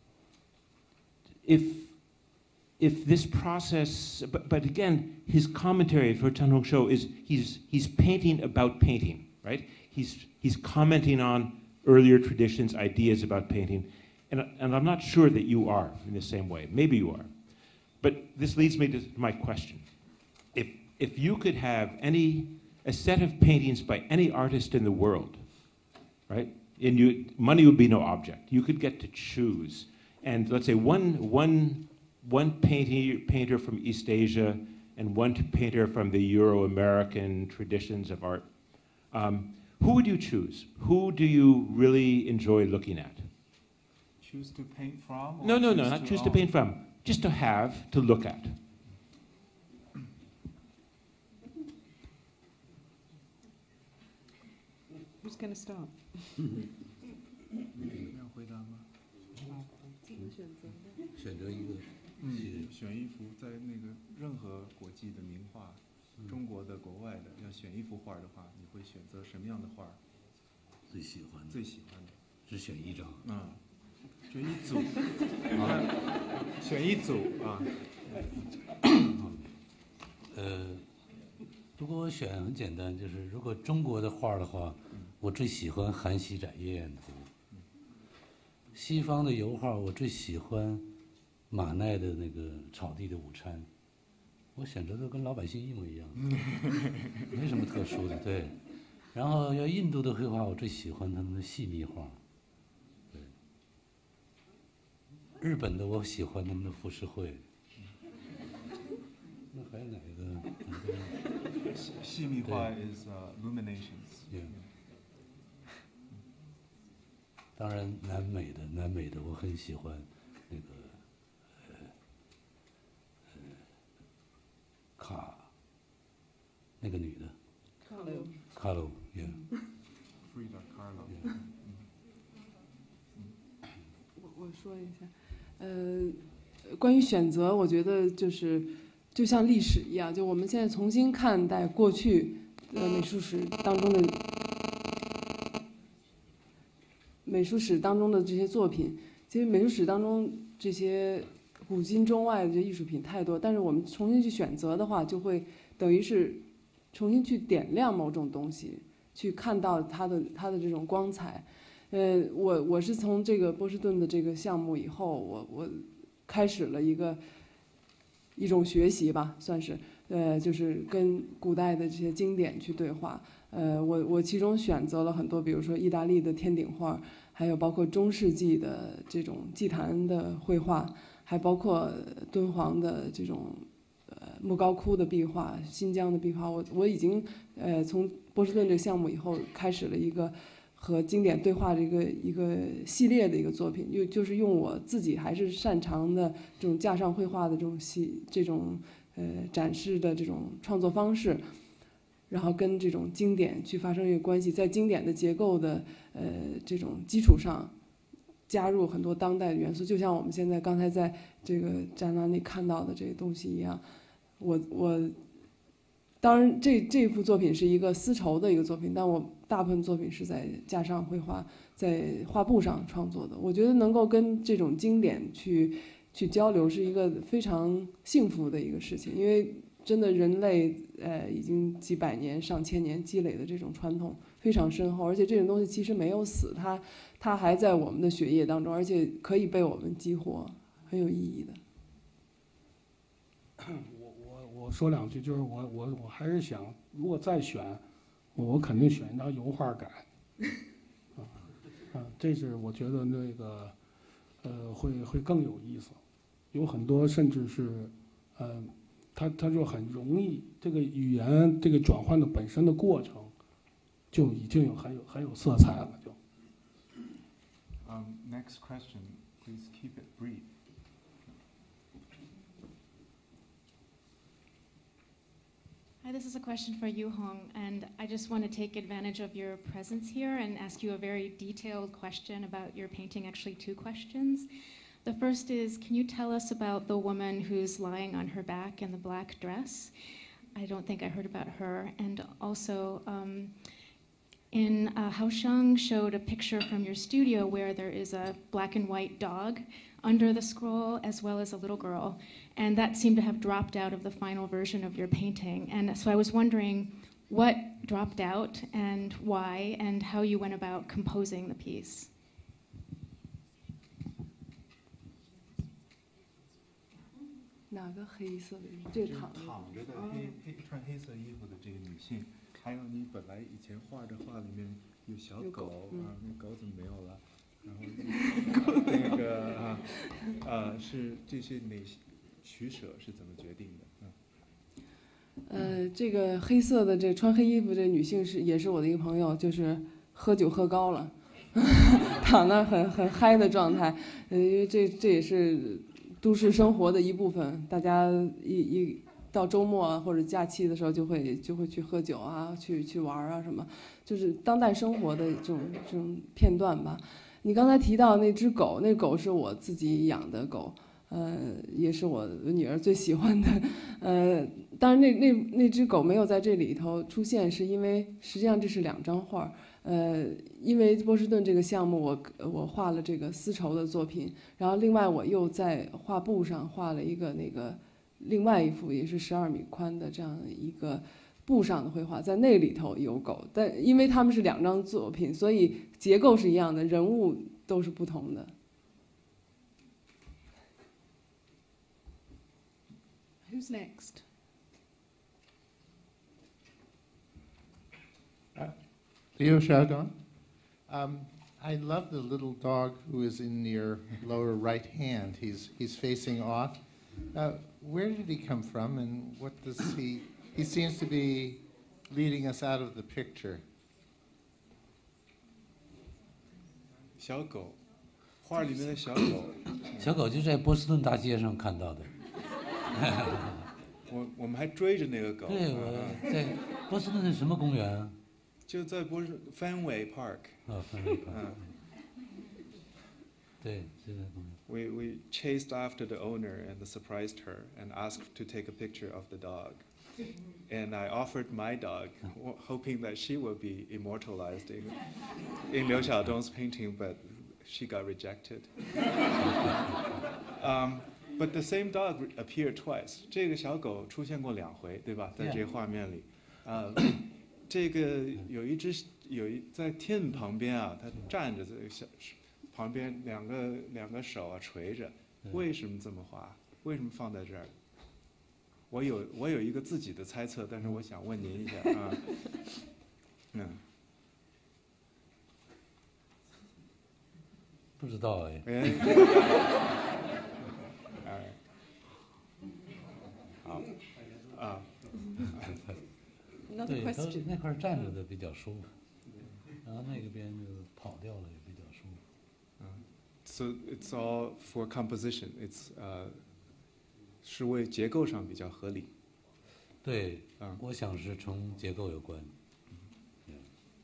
if, if this process, but, but again, his commentary for Chen Hongshou is he's, he's painting about painting, right? He's, he's commenting on earlier traditions, ideas about painting, and, and I'm not sure that you are in the same way. Maybe you are. But this leads me to my question. If, if you could have any, a set of paintings by any artist in the world, right? And you, money would be no object. You could get to choose. And let's say one, one, one painter, painter from East Asia and one painter from the Euro-American traditions of art. Um, who would you choose? Who do you really enjoy looking at? Choose to paint from? Or No, no, no, choose not to choose own? to paint from. Just to have, to look at. Who's going to start? 要回答吗？ 选择一个， 嗯，选一幅在那个任何国际的名画，中国的、国外的，要选一幅画的话，你会选择什么样的画？ 最喜欢的， 最喜欢的？ 只选一张。 嗯，选一组啊，选一组啊。 呃，如果我选很简单，就是如果中国的画的话，我最喜欢韩熙载夜宴图。西方的油画，我最喜欢马奈的那个草地的午餐。我选择的跟老百姓一模一样，没什么特殊的。对，然后要印度的绘画，我最喜欢他们的细密画。对，日本的我喜欢他们的浮世绘。那还有哪一个？ 细细密画 is uh, illuminations. Yeah. 当然，南美的南美的我很喜欢那个呃呃卡那个女的卡罗， 卡罗 ，yeah， Frida Kahlo. 我我说一下，呃，关于选择，我觉得就是就像历史一样，就我们现在重新看待过去呃美术史当中的美术史当中的这些作品，其实美术史当中这些古今中外的这些艺术品太多，但是我们重新去选择的话，就会等于是重新去点亮某种东西，去看到它的它的这种光彩。呃，我我是从这个波士顿的这个项目以后，我我开始了一个一种学习吧，算是呃，就是跟古代的这些经典去对话。呃，我我其中选择了很多，比如说意大利的天顶画，还有包括中世纪的这种祭坛的绘画，还包括敦煌的这种呃莫高窟的壁画、新疆的壁画。我我已经呃从波士顿这个项目以后开始了一个和经典对话的一个一个系列的一个作品，就就是用我自己还是擅长的这种架上绘画的这种系这种呃展示的这种创作方式。然后跟这种经典去发生一个关系，在经典的结构的呃这种基础上，加入很多当代的元素，就像我们现在刚才在这个展览里看到的这个东西一样。我我当然这这幅作品是一个丝绸的一个作品，但我大部分作品是在架上绘画，在画布上创作的。我觉得能够跟这种经典去去交流，是一个非常幸福的一个事情，因为。真的，人类呃已经几百年、上千年积累的这种传统非常深厚，而且这种东西其实没有死，它它还在我们的血液当中，而且可以被我们激活，很有意义的。 我我我说两句，就是我我我还是想，如果再选，我肯定选一张油画改，啊啊，这是我觉得那个呃会会更有意思，有很多甚至是呃。它它就很容易，这个语言这个转换的本身的过程，就已经有很有很有色彩了，就。 Um, next question, please keep it brief. this is a question for you, Hong, and I just want to take advantage of your presence here and ask you a very detailed question about your painting, actually two questions. The first is, can you tell us about the woman who's lying on her back in the black dress? I don't think I heard about her. And also, um, in uh, how Sheng showed a picture from your studio where there is a black and white dog under the scroll, as well as a little girl. And that seemed to have dropped out of the final version of your painting. And so I was wondering what dropped out and why, and how you went about composing the piece. 哪个黑色的？这个躺着躺着的黑黑穿黑色衣服的这个女性，还有你本来以前画的画里面有小狗啊，那狗怎么没有了？然后那个啊啊是这些哪些取舍是怎么决定的？ 呃，这个黑色的这穿黑衣服这女性是也是我的一个朋友，就是喝酒喝高了，躺那很很嗨的状态，呃，因为这这也是都市生活的一部分，大家一一到周末啊或者假期的时候就会就会去喝酒啊，去去玩啊什么，就是当代生活的这种这种片段吧。你刚才提到那只狗，那狗是我自己养的狗，呃，也是我女儿最喜欢的，呃，当然那那那只狗没有在这里头出现，是因为实际上这是两张画，呃，因为波士顿这个项目我我画了这个丝绸的作品，然后另外我又在画布上画了一个那个另外一幅也是十二米宽的这样一个布上的绘画，在那里头有狗，但因为它们是两张作品，所以结构是一样的，人物都是不同的。 Who's next? Uh, Leo Xiaodong. Um, I love the little dog who is in your lower right hand. He's he's facing off. Uh, where did he come from, and what does he? He seems to be leading us out of the picture. 小狗，画里面的小狗。 小狗就在波士顿大街上看到的。 我我们还追着那个狗。 对，我在波士顿的什么公园啊？ 就在波士 Fenway Park。 啊 ，Fenway Park。对，就在公园。 We we chased after the owner and surprised her and asked to take a picture of the dog. And I offered my dog, hoping that she will be immortalized in, in Liu Xiaodong's painting, but she got rejected. um, but the same dog appeared twice. 这个小狗出现过两回，对吧？在这画面里，啊、uh, ，这个有一只有一在 Tim 旁边啊，它站着，这个小旁边两个两个手啊垂着，为什么这么画？为什么放在这儿？我有我有一个自己的猜测，但是我想问您一下啊，嗯， 不知道哎。 哎，好，啊， 对，都那块站着的比较舒服，然后那个边就跑掉了也比较舒服。 嗯 ，So it's all for composition. It's 呃。是为结构上比较合理。 对， 啊， 我想是从结构有关。嗯。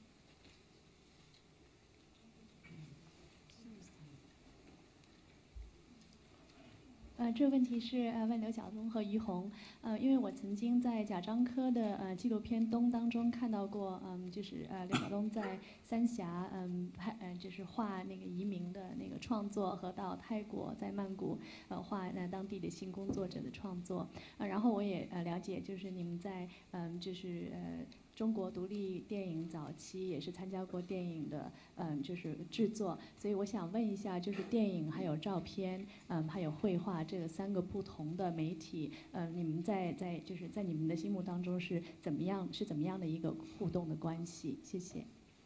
呃，这个问题是呃问刘晓东和于红，呃，因为我曾经在贾樟柯的呃纪录片《东》当中看到过，嗯，就是呃刘晓东在三峡，嗯，拍，呃，就是画那个移民的那个创作，和到泰国在曼谷，呃，画那当地的性工作者的创作，呃，然后我也呃了解，就是你们在嗯，就是呃。中国独立电影早期也是参加过电影的，嗯，就是制作，所以我想问一下，就是电影还有照片，嗯，还有绘画这个三个不同的媒体，嗯，你们在在就是在你们的心目当中是怎么样是怎么样的一个互动的关系？谢谢。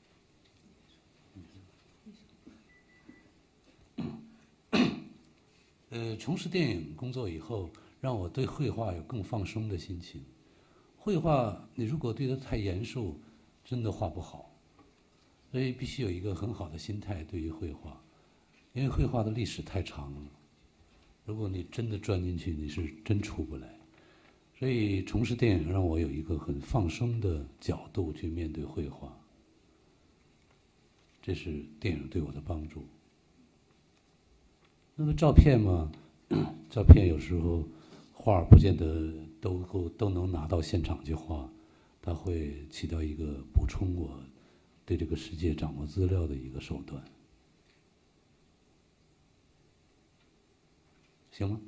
呃，从事电影工作以后，让我对绘画有更放松的心情。绘画，你如果对它太严肃，真的画不好。所以必须有一个很好的心态对于绘画，因为绘画的历史太长了。如果你真的钻进去，你是真出不来。 所以从事电影让我有一个很放松的角度去面对绘画，这是电影对我的帮助。那么照片嘛，照片有时候画不见得都够都能拿到现场去画，它会起到一个补充我对这个世界掌握资料的一个手段。行吗？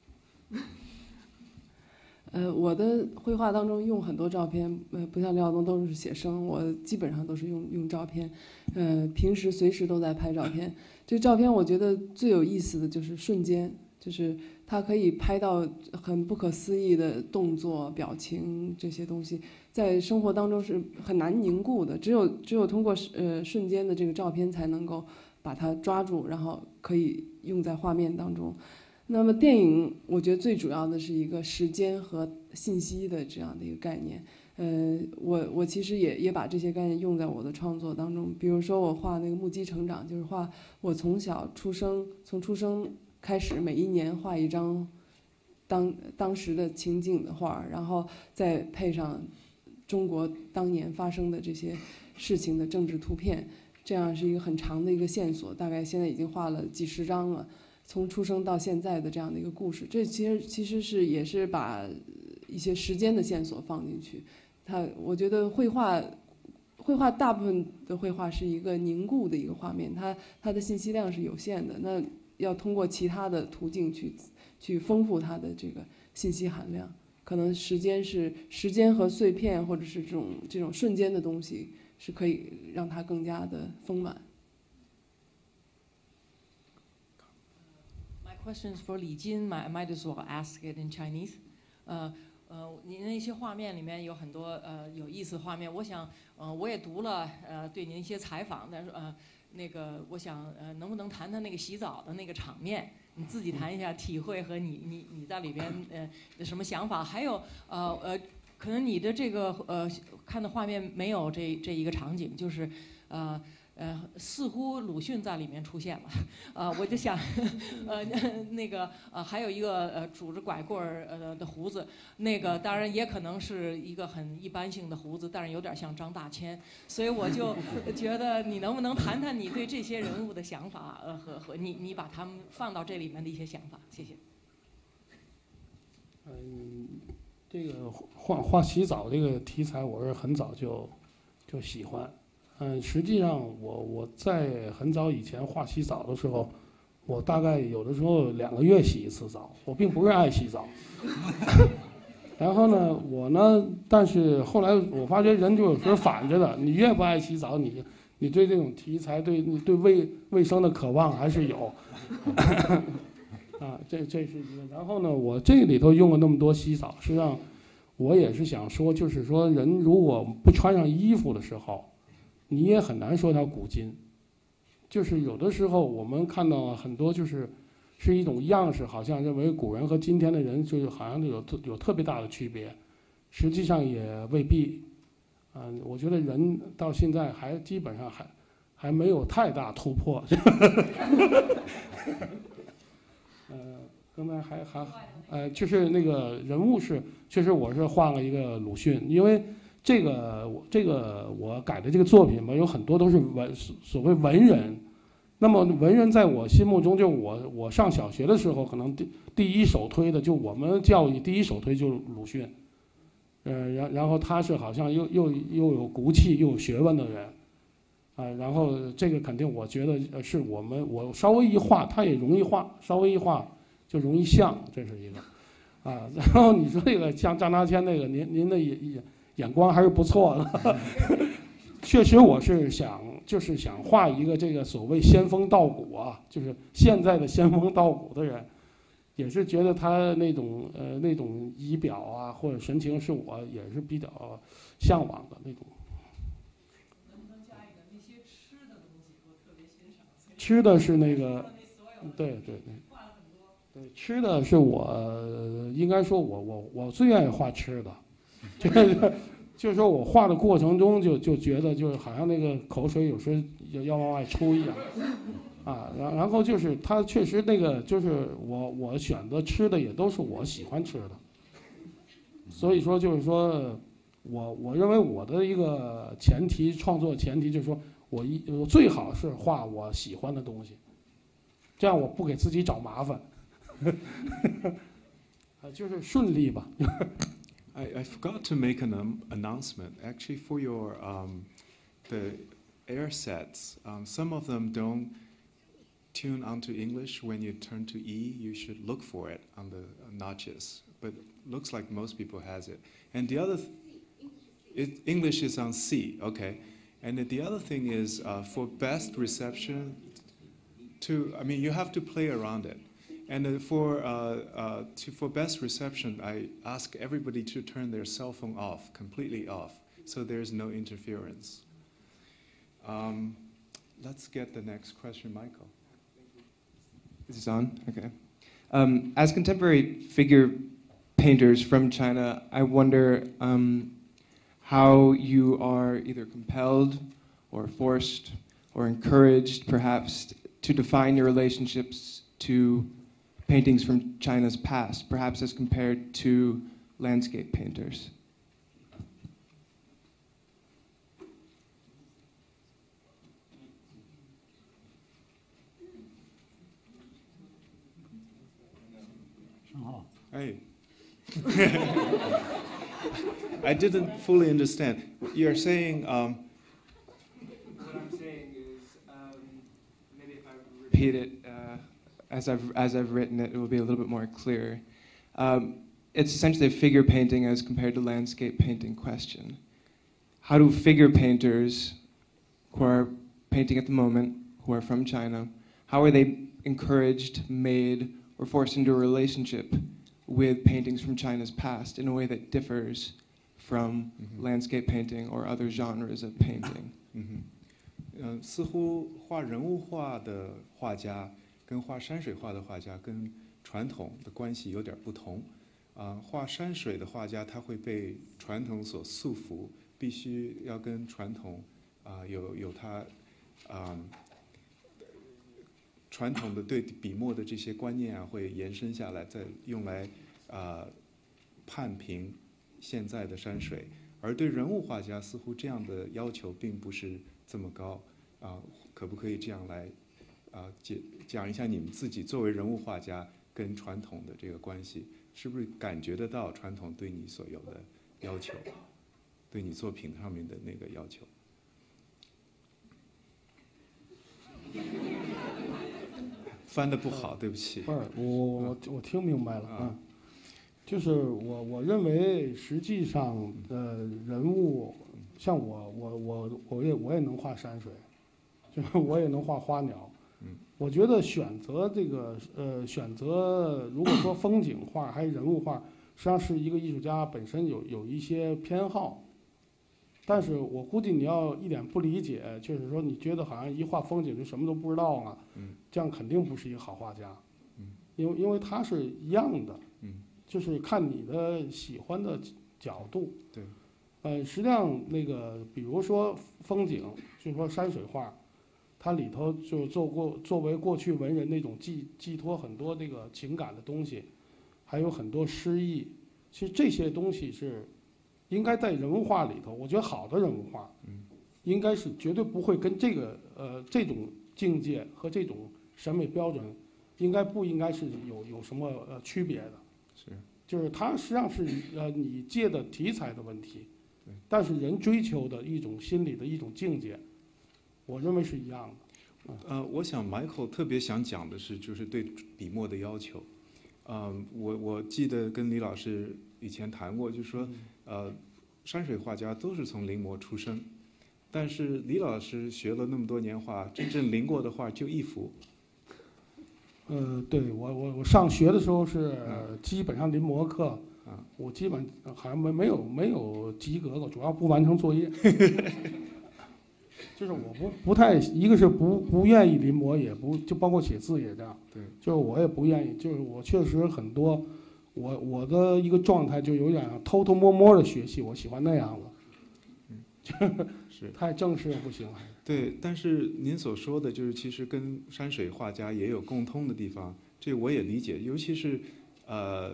呃，我的绘画当中用很多照片，呃，不像廖晓东都是写生，我基本上都是用用照片，呃，平时随时都在拍照片。这照片我觉得最有意思的就是瞬间，就是它可以拍到很不可思议的动作、表情这些东西，在生活当中是很难凝固的，只有只有通过呃瞬间的这个照片才能够把它抓住，然后可以用在画面当中。那么电影，我觉得最主要的是一个时间和信息的这样的一个概念。呃，我我其实也也把这些概念用在我的创作当中。比如说我画那个目击成长，就是画我从小出生，从出生开始，每一年画一张当当时的情景的画，然后再配上中国当年发生的这些事情的政治图片，这样是一个很长的一个线索，大概现在已经画了几十张了。从出生到现在的这样的一个故事，这其实其实是也是把一些时间的线索放进去。它，我觉得绘画，绘画大部分的绘画是一个凝固的一个画面，它它的信息量是有限的，那要通过其他的途径去去丰富它的这个信息含量。可能时间是时间和碎片，或者是这种这种瞬间的东西，是可以让它更加的丰满。 Questions for Li Jin, I might as well ask it in Chinese. 呃呃，您的一些画面里面有很多呃有意思的画面，我想呃我也读了呃对您一些采访，但是呃那个我想呃能不能谈谈那个洗澡的那个场面？你自己谈一下体会和你你你在里边呃的什么想法？还有呃呃可能你的这个呃看的画面没有这这一个场景，就是呃。呃，似乎鲁迅在里面出现了，呃，我就想，呃，那个呃，还有一个呃拄着拐棍儿呃的胡子，那个当然也可能是一个很一般性的胡子，但是有点像张大千，所以我就觉得你能不能谈谈你对这些人物的想法，呃，和和你你把他们放到这里面的一些想法，谢谢。 嗯，这个画画洗澡这个题材，我是很早就就喜欢。嗯，实际上我我在很早以前画洗澡的时候，我大概有的时候两个月洗一次澡，我并不是爱洗澡。然后呢，我呢，但是后来我发觉人就有时候反着的，你越不爱洗澡，你你对这种题材对对卫卫生的渴望还是有。啊，这这是一个。然后呢，我这里头用了那么多洗澡，实际上我也是想说，就是说人如果不穿上衣服的时候，你也很难说他古今，就是有的时候我们看到很多就是是一种样式，好像认为古人和今天的人就是好像有有特别大的区别，实际上也未必。嗯，我觉得人到现在还基本上还还没有太大突破。呃，刚才还还呃，就是那个人物是，确实我是画了一个鲁迅，因为。这个我这个我改的这个作品嘛，有很多都是文所谓文人。那么文人在我心目中，就我我上小学的时候，可能第第一首推的，就我们教育第一首推就是鲁迅。呃，然然后他是好像又又又有骨气又有学问的人，啊，然后这个肯定我觉得是我们我稍微一画，他也容易画，稍微一画就容易像，这是一个。啊，然后你说这个像张大千那个，您您的也也。眼光还是不错的，确实我是想就是想画一个这个所谓仙风道骨啊，就是现在的仙风道骨的人，也是觉得他那种呃那种仪表啊或者神情是我也是比较向往的那种。 能不能加一个那些吃的东西我特别欣赏？ 吃的是那个，对对对，对吃的是我应该说我我我最爱画吃的。这个就是说我画的过程中就就觉得就是好像那个口水有时候要要往外出一样，啊，然然后就是他确实那个就是我我选择吃的也都是我喜欢吃的。 所以说就是说，我我认为我的一个前提创作前提就是说我一我最好是画我喜欢的东西，这样我不给自己找麻烦，就是顺利吧。 I, I forgot to make an um, announcement. Actually, for your um, the air sets, um, some of them don't tune onto English. When you turn to E, you should look for it on the uh, notches. But looks like most people has it. And the other, th it, English is on C. Okay. And the other thing is uh, for best reception. To I mean, you have to play around it. And uh, for, uh, uh, to, for best reception, I ask everybody to turn their cell phone off, completely off, so there's no interference. Um, let's get the next question, Michael. Is this on? Okay. Um, as contemporary figure painters from China, I wonder um, how you are either compelled or forced or encouraged, perhaps, to define your relationships to paintings from China's past, perhaps as compared to landscape painters. Hey. I didn't fully understand. You're saying... Um, what I'm saying is, um, maybe if I repeat it, uh, As I've, as I've written it, it will be a little bit more clear. Um, it's essentially a figure painting as compared to landscape painting question. How do figure painters who are painting at the moment, who are from China, how are they encouraged, made, or forced into a relationship with paintings from China's past in a way that differs from mm-hmm. landscape painting or other genres of painting? 嗯哼，呃，似乎画人物画的画家跟画山水画的画家跟传统的关系有点不同，啊、呃，画山水的画家他会被传统所束缚，必须要跟传统啊、呃、有有他啊、呃、传统的对笔墨的这些观念啊会延伸下来，再用来啊、呃、判评现在的山水，而对人物画家似乎这样的要求并不是这么高啊、呃，可不可以这样来？啊，讲讲一下你们自己作为人物画家跟传统的这个关系，是不是感觉得到传统对你所有的要求，对你作品上面的那个要求？翻得不好，对不起。 不是，我我我听明白了啊，就是我我认为实际上呃人物，像我我我我也我也能画山水，就是我也能画花鸟。我觉得选择这个呃选择，如果说风景画还是人物画，实际上是一个艺术家本身有有一些偏好。但是我估计你要一点不理解，就是说你觉得好像一画风景就什么都不知道啊，这样肯定不是一个好画家。因为因为它是一样的，就是看你的喜欢的角度。 对。 呃，实际上那个比如说风景，就是说山水画。它里头就做过作为过去文人那种寄寄托很多这个情感的东西，还有很多诗意。其实这些东西是应该在人物画里头，我觉得好的人物画，应该是绝对不会跟这个呃这种境界和这种审美标准，应该不应该是有有什么呃区别的？ 是， 就是它实际上是呃你借的题材的问题，但是人追求的一种心理的一种境界。我认为是一样的。 呃，我想 Michael 特别想讲的是，就是对笔墨的要求。嗯、呃，我我记得跟李老师以前谈过，就是说，呃，山水画家都是从临摹出生，但是李老师学了那么多年画，真正临过的画就一幅。 呃，对我我我上学的时候是基本上临摹课， 啊， 我基本好像没没有没有及格过，主要不完成作业。就是我不不太，一个是不不愿意临摹，也不就包括写字也这样。 对， 就是我也不愿意，就是我确实很多，我我的一个状态就有点偷偷摸摸的学习，我喜欢那样子。 嗯，是太正式不行。 对，但是您所说的就是其实跟山水画家也有共通的地方，这我也理解，尤其是呃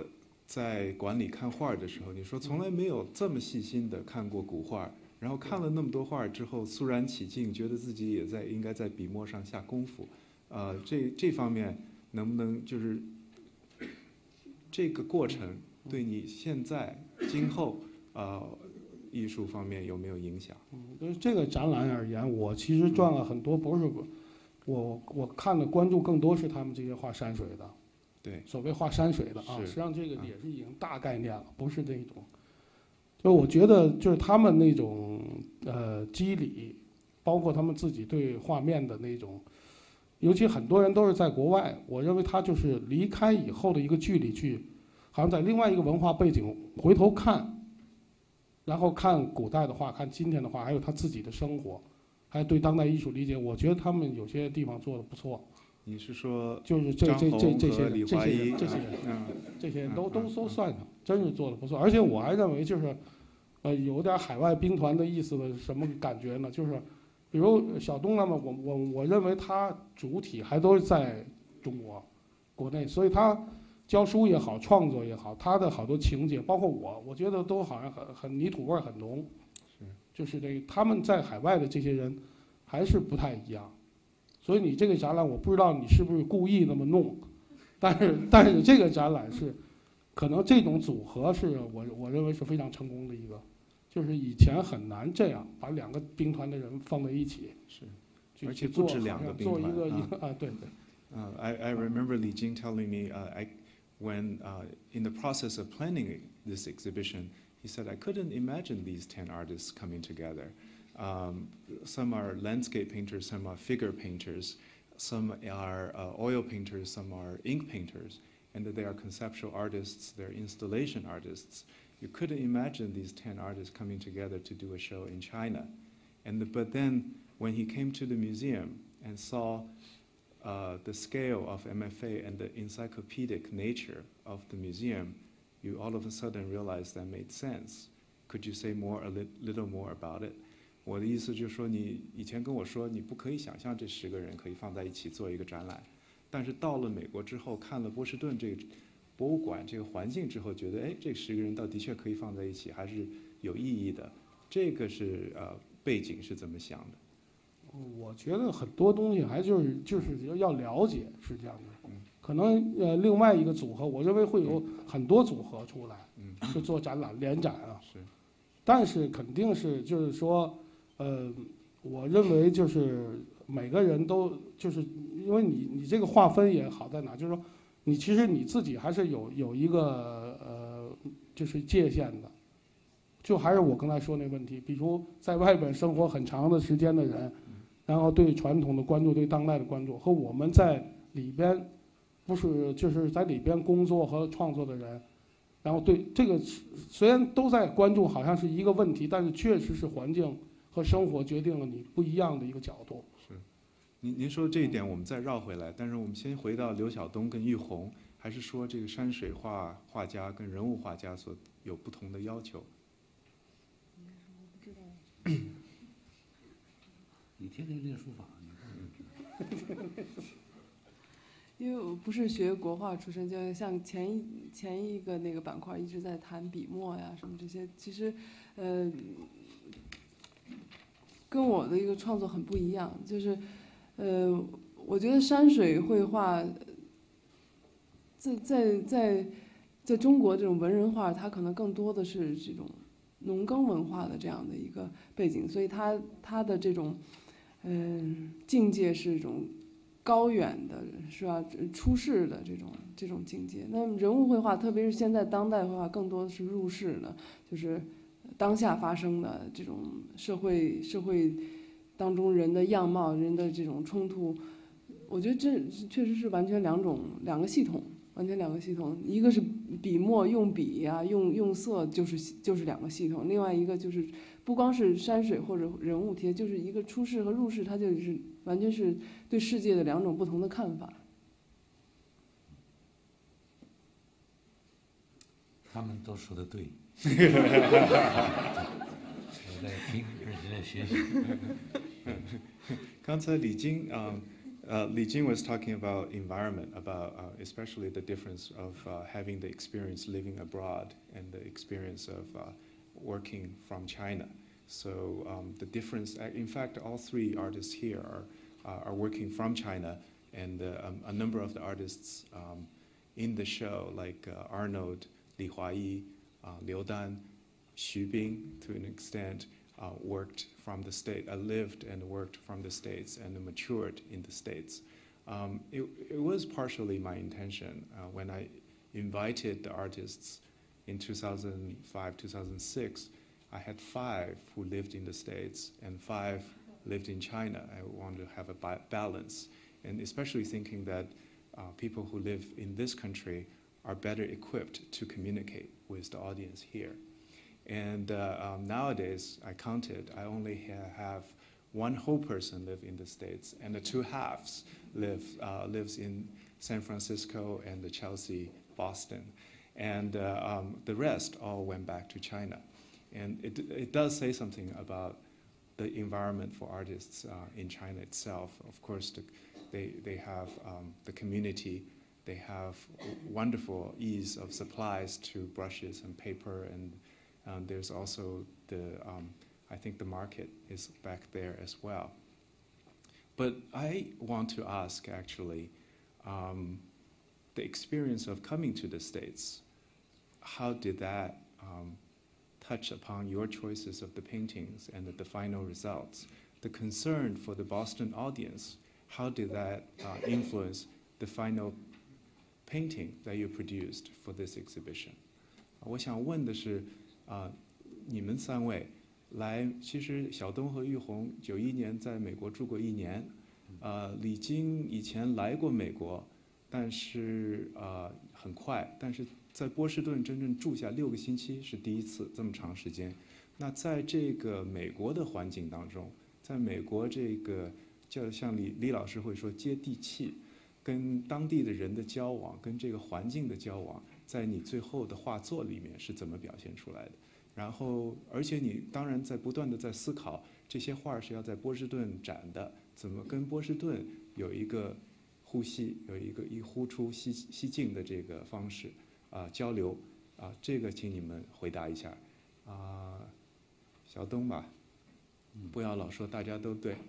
在馆里看画的时候，你说从来没有这么细心的看过古画，然后看了那么多画之后，肃然起敬，觉得自己也在应该在笔墨上下功夫。呃，这这方面能不能就是这个过程对你现在今后呃艺术方面有没有影响？ 嗯，就是这个展览而言，我其实赚了很多，不是我我看的关注更多是他们这些画山水的。 对， 所谓画山水的啊， 是实际上这个也是已经大概念了，不是这种。就我觉得，就是他们那种呃机理，包括他们自己对画面的那种，尤其很多人都是在国外，我认为他就是离开以后的一个距离去，好像在另外一个文化背景回头看，然后看古代的画，看今天的画，还有他自己的生活，还有对当代艺术理解，我觉得他们有些地方做的不错。 你是说就是这这这这些人， 这些人，这些人，这些人都都都算上，真是做的不错。而且我还认为就是，呃，有点海外兵团的意思的什么感觉呢？就是，比如小东他们，我我我认为他主体还都是在中国国内，所以他教书也好，创作也好，他的好多情节，包括我，我觉得都好像很很泥土味很浓。 是， 就是这个他们在海外的这些人还是不太一样。所以你这个展览，我不知道你是不是故意那么弄，但是但是这个展览是，可能这种组合是我我认为是非常成功的一个，就是以前很难这样把两个兵团的人放在一起， 是，而且不止两个兵团做一个一个啊，对对。 Uh, I I remember Li Jing telling me uh, I when uh, in the process of planning this exhibition, he said I couldn't imagine these ten artists coming together. Um, some are landscape painters, some are figure painters, some are uh, oil painters, some are ink painters, and they are conceptual artists, they're installation artists. You couldn't imagine these ten artists coming together to do a show in China. And the, but then when he came to the museum and saw uh, the scale of M F A and the encyclopedic nature of the museum, you all of a sudden realized that made sense. Could you say more, a li little more about it? 我的意思就是说，你以前跟我说你不可以想象这十个人可以放在一起做一个展览，但是到了美国之后，看了波士顿这个博物馆这个环境之后，觉得哎，这十个人倒的确可以放在一起，还是有意义的。这个是呃背景是怎么想的？ 我觉得很多东西还就是就是要了解是这样的。可能呃另外一个组合，我认为会有很多组合出来，就做展览联展啊。 是， 但是肯定是就是说。呃，我认为就是每个人都就是因为你你这个划分也好在哪，就是说你其实你自己还是有有一个呃就是界限的，就还是我刚才说那问题，比如在外边生活很长的时间的人，然后对传统的关注，对当代的关注，和我们在里边不是就是在里边工作和创作的人，然后对这个虽然都在关注，好像是一个问题，但是确实是环境。和生活决定了你不一样的一个角度。 是，您您说这一点，我们再绕回来。但是我们先回到刘晓东跟玉红，还是说这个山水画画家跟人物画家所有不同的要求？ 你天天练书法， 因为我不是学国画出身，就像前一前一个那个板块一直在谈笔墨呀什么这些，其实，呃。跟我的一个创作很不一样，就是，呃，我觉得山水绘画，在在在在中国这种文人画，它可能更多的是这种农耕文化的这样的一个背景，所以它它的这种，嗯、呃，境界是一种高远的，是吧？出世的这种这种境界。那么人物绘画，特别是现在当代绘画，更多的是入世的，就是。当下发生的这种社会社会当中人的样貌、人的这种冲突，我觉得这确实是完全两种两个系统，完全两个系统。一个是笔墨用笔呀、啊、用用色，就是就是两个系统；另外一个就是不光是山水或者人物贴，就是一个出世和入世，它就是完全是对世界的两种不同的看法。 他们都说的对。我在听，而且在学习。 刚才李菁啊， uh, Li Jing was talking about environment, about uh, especially the difference of uh, having the experience living abroad and the experience of uh, working from China. So um, the difference, in fact, all three artists here are, uh, are working from China, and uh, um, a number of the artists um, in the show, like uh, Arnold, Li Huayi, uh, Liu Dan, Xu Bing, to an extent, uh, worked from the state, uh, lived and worked from the States and matured in the States. Um, it, it was partially my intention uh, when I invited the artists in two thousand five, two thousand six. I had five who lived in the States and five lived in China. I wanted to have a ba balance, and especially thinking that uh, people who live in this country are better equipped to communicate with the audience here. And uh, um, nowadays, I counted, I only ha have one whole person live in the States, and the two halves live uh, lives in San Francisco and the Chelsea, Boston. And uh, um, the rest all went back to China. And it, it does say something about the environment for artists uh, in China itself. Of course, the, they, they have um, the community, they have wonderful ease of supplies to brushes and paper, and um, there's also the, um, I think the market is back there as well. But I want to ask, actually, um, the experience of coming to the States, how did that um, touch upon your choices of the paintings and the, the final results? The concern for the Boston audience, how did that uh, influence the final painting that you produced for this exhibition? 我想问的是，啊，你们三位来，其实小东和玉红九一年在美国住过一年，呃，李菁以前来过美国，但是呃很快，但是在波士顿真正住下六个星期是第一次这么长时间。那在这个美国的环境当中，在美国这个就像李李老师会说接地气，跟当地的人的交往，跟这个环境的交往，在你最后的画作里面是怎么表现出来的？然后，而且你当然在不断的在思考，这些画是要在波士顿展的，怎么跟波士顿有一个呼吸，有一个一呼出吸吸进的这个方式啊、呃、交流啊、呃，这个请你们回答一下啊、呃，小东吧，不要老说大家都对。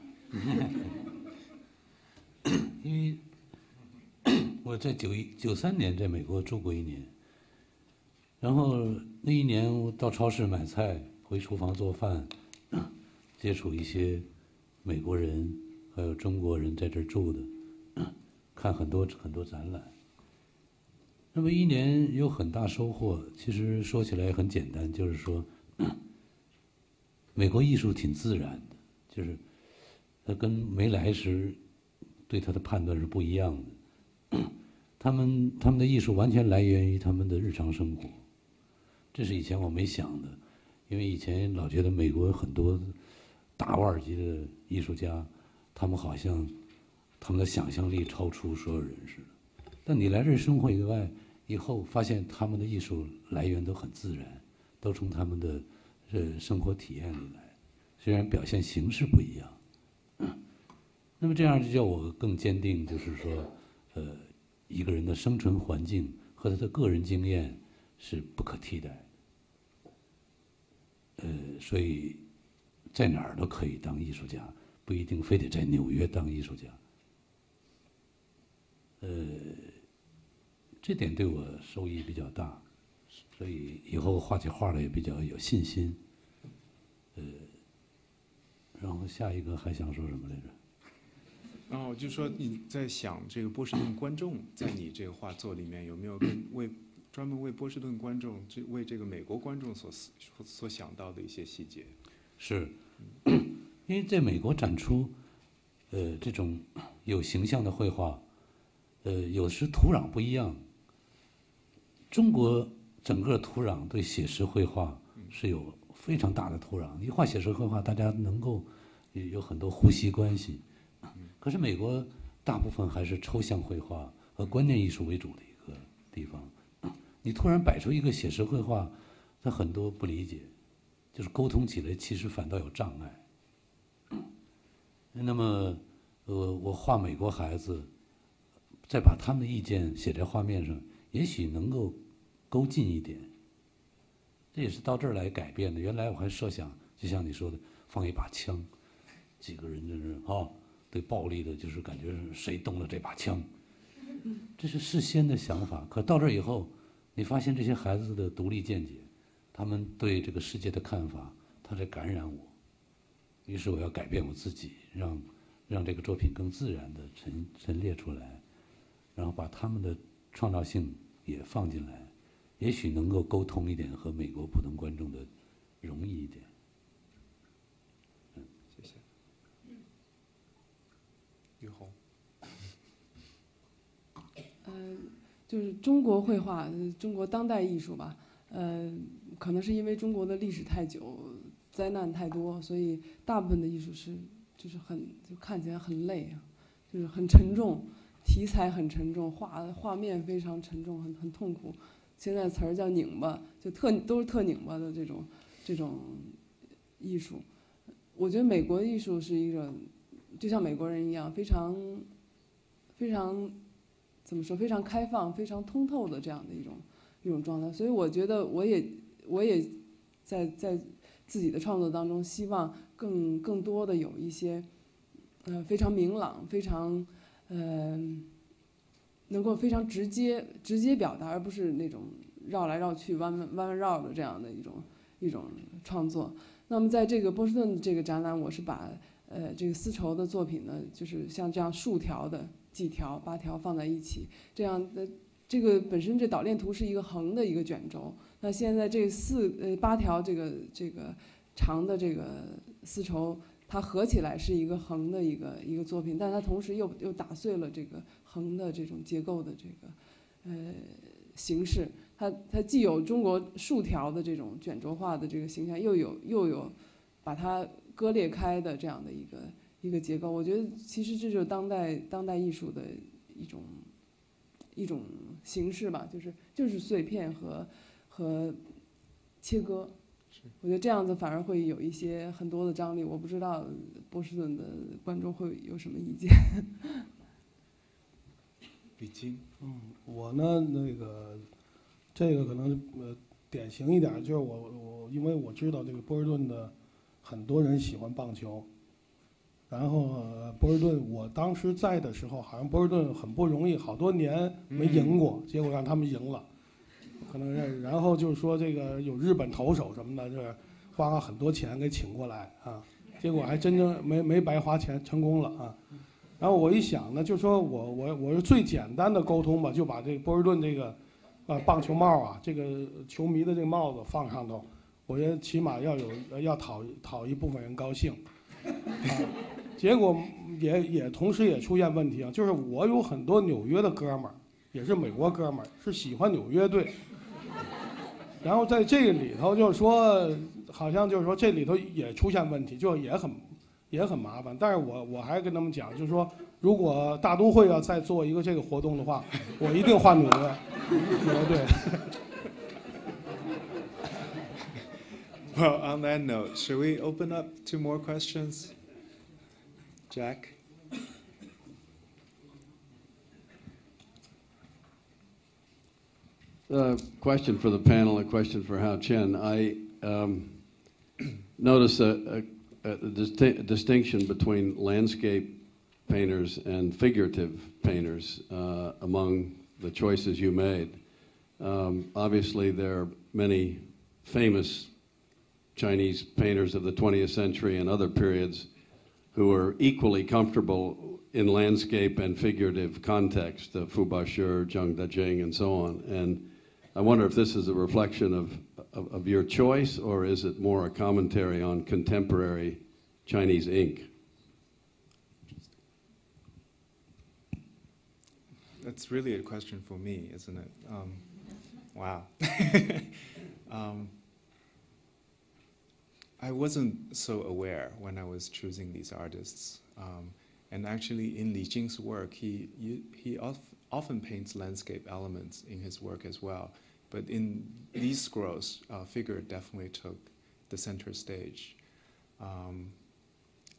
因为我在九一九三年在美国住过一年，然后那一年我到超市买菜，回厨房做饭，接触一些美国人，还有中国人在这儿住的，看很多很多展览。那么一年有很大收获，其实说起来很简单，就是说，美国艺术挺自然的，就是它跟没来时对它的判断是不一样的。他们他们的艺术完全来源于他们的日常生活，这是以前我没想的，因为以前老觉得美国有很多大腕级的艺术家，他们好像他们的想象力超出所有人似的。但你来这儿生活以外以后，发现他们的艺术来源都很自然，都从他们的呃生活体验里来，虽然表现形式不一样。那么这样就叫我更坚定，就是说，呃，一个人的生存环境和他的个人经验是不可替代的。呃，所以在哪儿都可以当艺术家，不一定非得在纽约当艺术家。呃，这点对我收益比较大，所以以后画起画来也比较有信心。呃，然后下一个还想说什么来着？ 然后就说你在想这个波士顿观众在你这个画作里面有没有跟为专门为波士顿观众这为这个美国观众所所想到的一些细节？ 是，因为在美国展出，呃，这种有形象的绘画，呃，有时土壤不一样。中国整个土壤对写实绘画是有非常大的土壤，一画写实绘画，大家能够有很多呼吸关系。可是美国大部分还是抽象绘画和观念艺术为主的一个地方。你突然摆出一个写实绘画，他很多不理解，就是沟通起来其实反倒有障碍。那么， 呃，我画美国孩子，再把他们的意见写在画面上，也许能够勾近一点。这也是到这儿来改变的。原来我还设想，就像你说的，放一把枪，几个人就是啊，对暴力的，就是感觉是谁动了这把枪，这是事先的想法。可到这儿以后，你发现这些孩子的独立见解，他们对这个世界的看法，他在感染我。于是我要改变我自己，让让这个作品更自然的陈陈列出来，然后把他们的创造性也放进来，也许能够沟通一点，和美国普通观众的容易一点。 嗯，谢谢。于红。 嗯、呃，就是中国绘画，中国当代艺术吧，呃，可能是因为中国的历史太久，灾难太多，所以大部分的艺术是就是很就看起来很累啊，就是很沉重，题材很沉重，画画面非常沉重，很很痛苦。现在词儿叫拧巴，就特都是特拧巴的这种这种艺术。我觉得美国艺术是一个，就像美国人一样，非常非常怎么说，非常开放、非常通透的这样的一种一种状态。所以我觉得我也我也在在自己的创作当中，希望更更多的有一些呃非常明朗、非常呃能够非常直接直接表达，而不是那种绕来绕去、弯弯弯绕的这样的一种一种创作。那么在这个波士顿这个展览，我是把呃这个丝绸的作品呢，就是像这样数条的几条、八条放在一起，这样的这个本身这导链图是一个横的一个卷轴。那现在这四呃八条这个这个长的这个丝绸，它合起来是一个横的一个一个作品，但它同时又又打碎了这个横的这种结构的这个呃形式。它它既有中国竖条的这种卷轴画的这个形象，又有又有把它割裂开的这样的一个一个结构。我觉得其实这就是当代当代艺术的一种一种形式吧，就是就是碎片和和切割。我觉得这样子反而会有一些很多的张力。我不知道波士顿的观众会有什么意见。 李菁， 嗯，我呢那个这个可能呃典型一点，就是我我因为我知道这个波士顿的很多人喜欢棒球，然后、呃、波士顿我当时在的时候，好像波士顿很不容易，好多年没赢过，嗯、结果让他们赢了。可能是，然后就是说这个有日本投手什么的，这花了很多钱给请过来啊，结果还真正没没白花钱，成功了啊。然后我一想呢，就说我我我是最简单的沟通吧，就把这个波士顿这个啊棒球帽啊，这个球迷的这个帽子放上头，我觉得起码要有要讨讨一部分人高兴。啊，结果也也同时也出现问题啊，就是我有很多纽约的哥们儿，也是美国哥们儿，是喜欢纽约队。然后在这个里头，就是说，好像就是说这里头也出现问题，就也很也很麻烦。但是我我还跟他们讲，就是说，如果大都会要再做一个这个活动的话，我一定换纽约纽约队。 Well, on that note, should we open up to more questions? Jack? A question for the panel, a question for Hao Chen. I um, notice a, a, a, disti- a distinction between landscape painters and figurative painters uh, among the choices you made. Um, obviously, there are many famous Chinese painters of the twentieth century and other periods who are equally comfortable in landscape and figurative context, uh, Fu Bashi, Zhang Dajing, and so on. And I wonder if this is a reflection of, of, of your choice, or is it more a commentary on contemporary Chinese ink? That's really a question for me, isn't it? Um, wow. um, I wasn't so aware when I was choosing these artists. Um, and actually in Li Jing's work, he, he, he of, often paints landscape elements in his work as well. But in these scrolls, uh, figure definitely took the center stage. Um,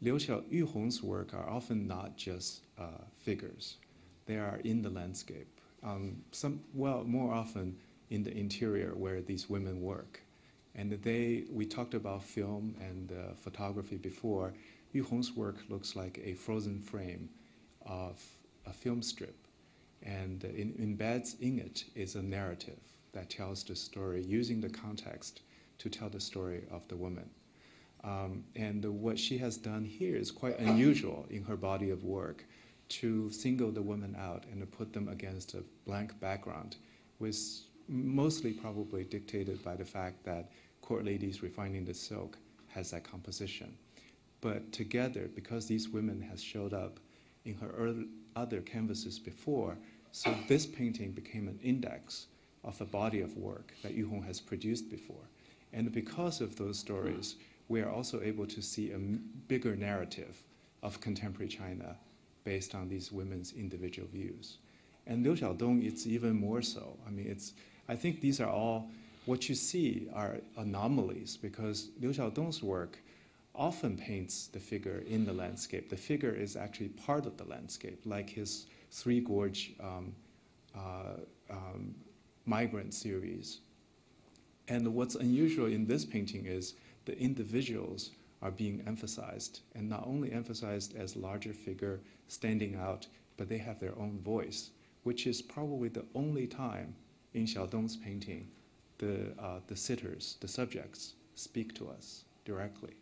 Liu Xiao Yuhong's work are often not just uh, figures. They are in the landscape. Um, some, well, more often in the interior where these women work. And they, we talked about film and uh, photography before. Yuhong's work looks like a frozen frame of a film strip. And in, embeds in it is a narrative that tells the story using the context to tell the story of the woman. Um, and what she has done here is quite unusual in her body of work, to single the women out and to put them against a blank background, was mostly probably dictated by the fact that Court Ladies Refining the Silk has that composition. But together, because these women has showed up in her early, other canvases before, so this painting became an index of a body of work that Yu Hong has produced before. And because of those stories, we are also able to see a bigger narrative of contemporary China based on these women's individual views. And Liu Xiaodong, it's even more so. I mean, it's, I think these are all, what you see are anomalies, because Liu Xiaodong's work often paints the figure in the landscape. The figure is actually part of the landscape, like his Three Gorge um, uh, um, migrant series. And what's unusual in this painting is the individuals are being emphasized, and not only emphasized as larger figure standing out, but they have their own voice, which is probably the only time in Xiaodong's painting the, uh, the sitters, the subjects, speak to us directly.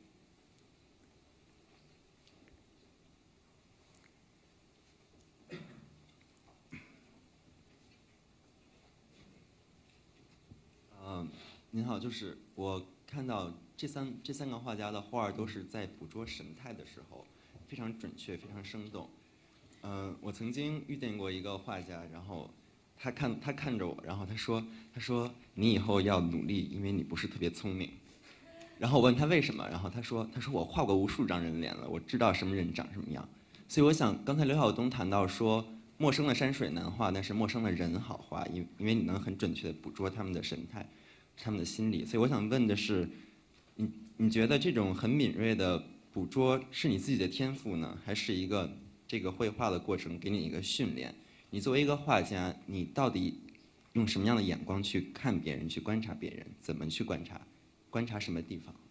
Uh, 您好，就是我看到这三这三个画家的画都是在捕捉神态的时候非常准确、非常生动。嗯、呃，我曾经遇见过一个画家，然后他看他看着我，然后他说他说你以后要努力，因为你不是特别聪明。然后我问他为什么，然后他说他说我画过无数张人脸了，我知道什么人长什么样。所以我想，刚才刘晓东谈到说，陌生的山水难画，但是陌生的人好画，因因为你能很准确地捕捉他们的神态、他们的心理。所以我想问的是，你你觉得这种很敏锐的捕捉是你自己的天赋呢，还是一个这个绘画的过程给你一个训练？你作为一个画家，你到底用什么样的眼光去看别人，去观察别人？怎么去观察？观察什么地方？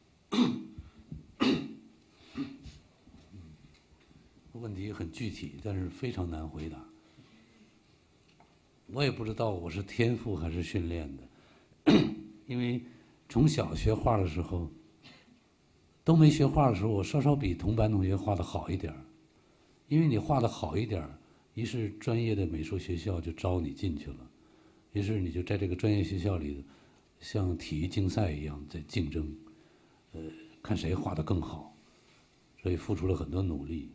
问题很具体，但是非常难回答。我也不知道我是天赋还是训练的，因为从小学画的时候，都没学画的时候，我稍稍比同班同学画的好一点儿。因为你画的好一点儿，于是专业的美术学校就招你进去了，于是你就在这个专业学校里，像体育竞赛一样在竞争，呃，看谁画得更好，所以付出了很多努力。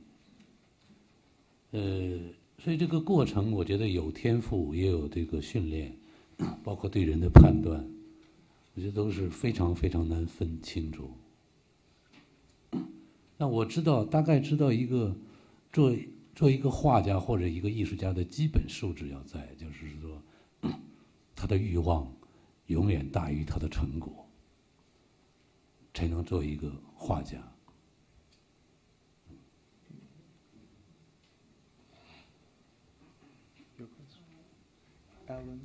呃，所以这个过程，我觉得有天赋，也有这个训练，包括对人的判断，我觉得都是非常非常难分清楚。那我知道，大概知道一个做做一个画家或者一个艺术家的基本素质要在，就是说，他的欲望永远大于他的成果，才能做一个画家。 Alan?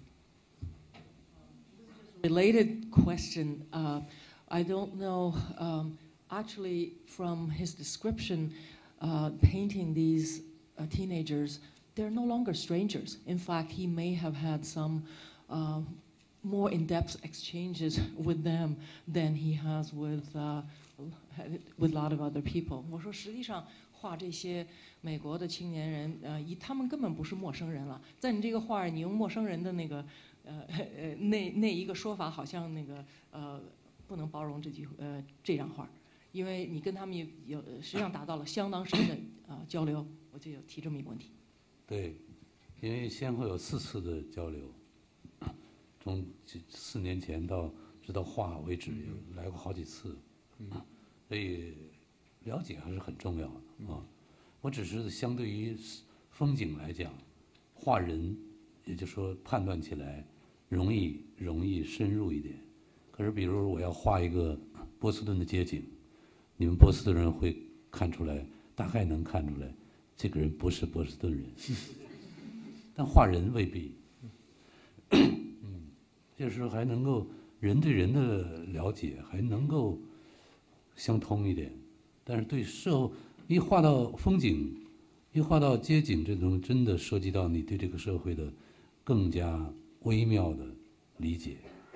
Related question. Uh, I don't know, um, actually, from his description, uh, painting these uh, teenagers, they're no longer strangers. In fact, he may have had some uh, more in-depth exchanges with them than he has with, uh, with a lot of other people. 我说实际上画这些美国的青年人，呃，以他们根本不是陌生人了。在你这个画儿，你用陌生人的那个，呃呃，那那一个说法，好像那个呃，不能包容这句呃这张画儿，因为你跟他们有有实际上达到了相当深的呃交流，我就有提这么一个问题。 对，因为先后有四次的交流，从四年前到直到画为止，来过好几次，所以了解还是很重要的啊。我只是相对于风景来讲，画人，也就是说判断起来容易容易深入一点。可是比如我要画一个波士顿的街景，你们波士顿人会看出来，大概能看出来，这个人不是波士顿人，但画人未必。嗯，这时候还能够人对人的了解还能够相通一点，但是对社会一画到风景，一画到街景，这种真的涉及到你对这个社会的更加微妙的理解。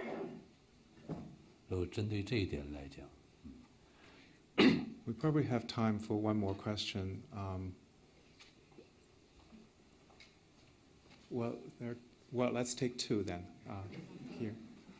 呃，针对这一点来讲。 We probably have time for one more question. Um, well, there, well, let's take two then. Uh, here.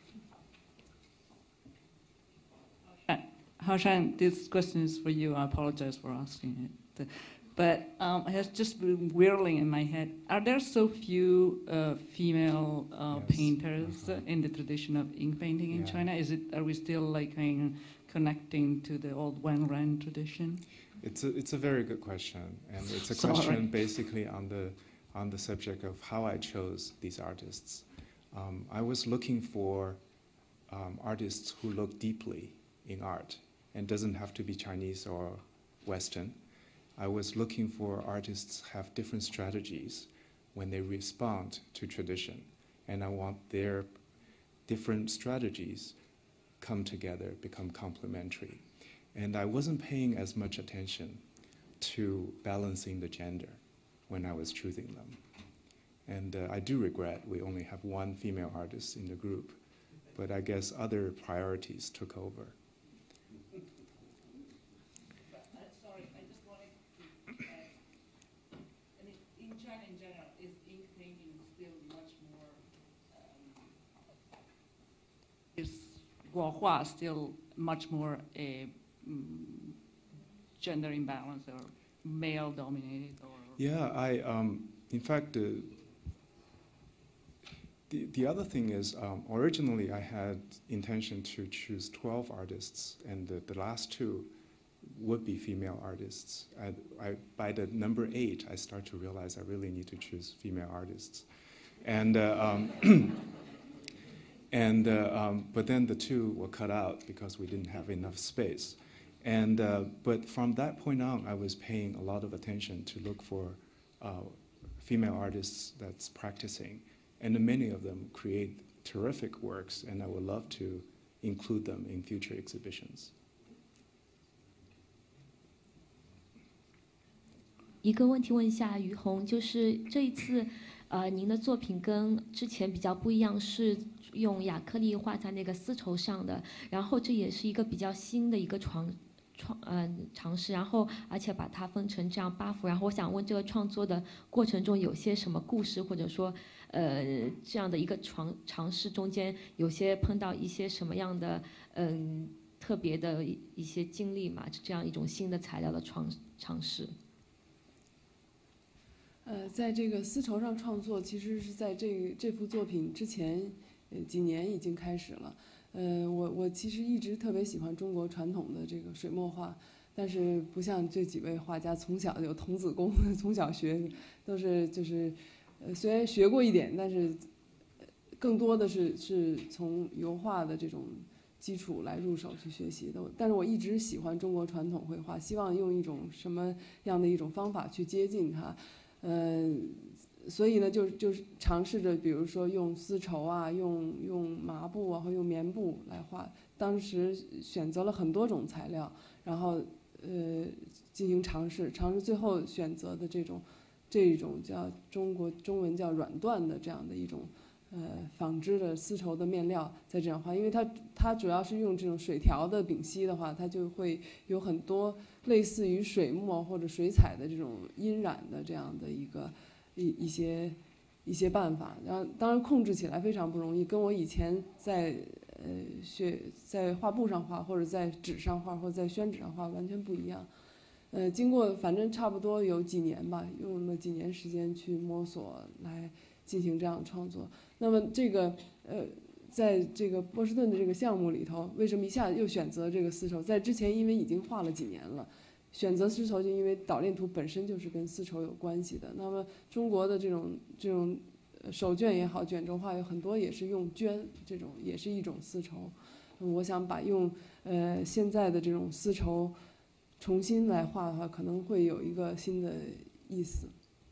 Hao Sheng, this question is for you. I apologize for asking it. But um, it has just been whirling in my head. Are there so few uh, female uh, yes. painters uh-huh. in the tradition of ink painting in yeah. China? Is it? Are we still like kind of connecting to the old Wang Ran tradition? It's a, it's a very good question, and it's a Sorry. question basically on the on the subject of how I chose these artists. Um, I was looking for um, artists who look deeply in art, and doesn't have to be Chinese or Western. I was looking for artists who have different strategies when they respond to tradition, and I want their different strategies come together, become complementary. And I wasn't paying as much attention to balancing the gender when I was choosing them. And uh, I do regret we only have one female artist in the group, but I guess other priorities took over. Sorry, I just wanted to add, I mean, in China in general, is ink painting still much more, um, is guohua still much more a um, gender imbalance or male dominated? Or Yeah, I, um, in fact, uh, the, the other thing is, um, originally I had intention to choose twelve artists, and the, the last two would be female artists. I, I, by the number eight, I start to realize I really need to choose female artists. And, uh, um, and uh, um, but then the two were cut out because we didn't have enough space. And, uh, but from that point on, I was paying a lot of attention to look for uh, female artists that's practicing. And many of them create terrific works, and I would love to include them in future exhibitions. 一个问题问一下于红，就是这一次，呃，您的作品跟之前比较不一样，是用亚克力画在那个丝绸上的，然后这也是一个比较新的一个创创嗯尝试，然后而且把它分成这样八幅，然后我想问这个创作的过程中有些什么故事，或者说呃这样的一个尝尝试中间有些碰到一些什么样的嗯特别的一些经历嘛？这样一种新的材料的创尝试。 呃，在这个丝绸上创作，其实是在这这幅作品之前，呃几年已经开始了。呃，我我其实一直特别喜欢中国传统的这个水墨画，但是不像这几位画家从小有童子功，从小学都是就是，呃，虽然学过一点，但是更多的是是从油画的这种基础来入手去学习的。但是我一直喜欢中国传统绘画，希望用一种什么样的一种方法去接近它。呃，所以呢，就就是尝试着，比如说用丝绸啊，用用麻布啊，和用棉布来画。当时选择了很多种材料，然后呃进行尝试，尝试最后选择的这种这种叫中国中文叫软缎的这样的一种呃纺织的丝绸的面料，在这样画，因为它它主要是用这种水条的丙烯的话，它就会有很多类似于水墨或者水彩的这种阴染的这样的一个一一些一些办法，然后当然控制起来非常不容易，跟我以前在呃学在画布上画或者在纸上画或者在宣纸上画完全不一样。呃，经过反正差不多有几年吧，用了几年时间去摸索来进行这样的创作。那么这个呃，在这个波士顿的这个项目里头，为什么一下又选择这个丝绸？在之前因为已经画了几年了，选择丝绸就因为导链图本身就是跟丝绸有关系的。那么中国的这种这种手绢也好，卷轴画有很多也是用绢，这种也是一种丝绸。嗯、我想把用呃现在的这种丝绸重新来画的话，可能会有一个新的意思。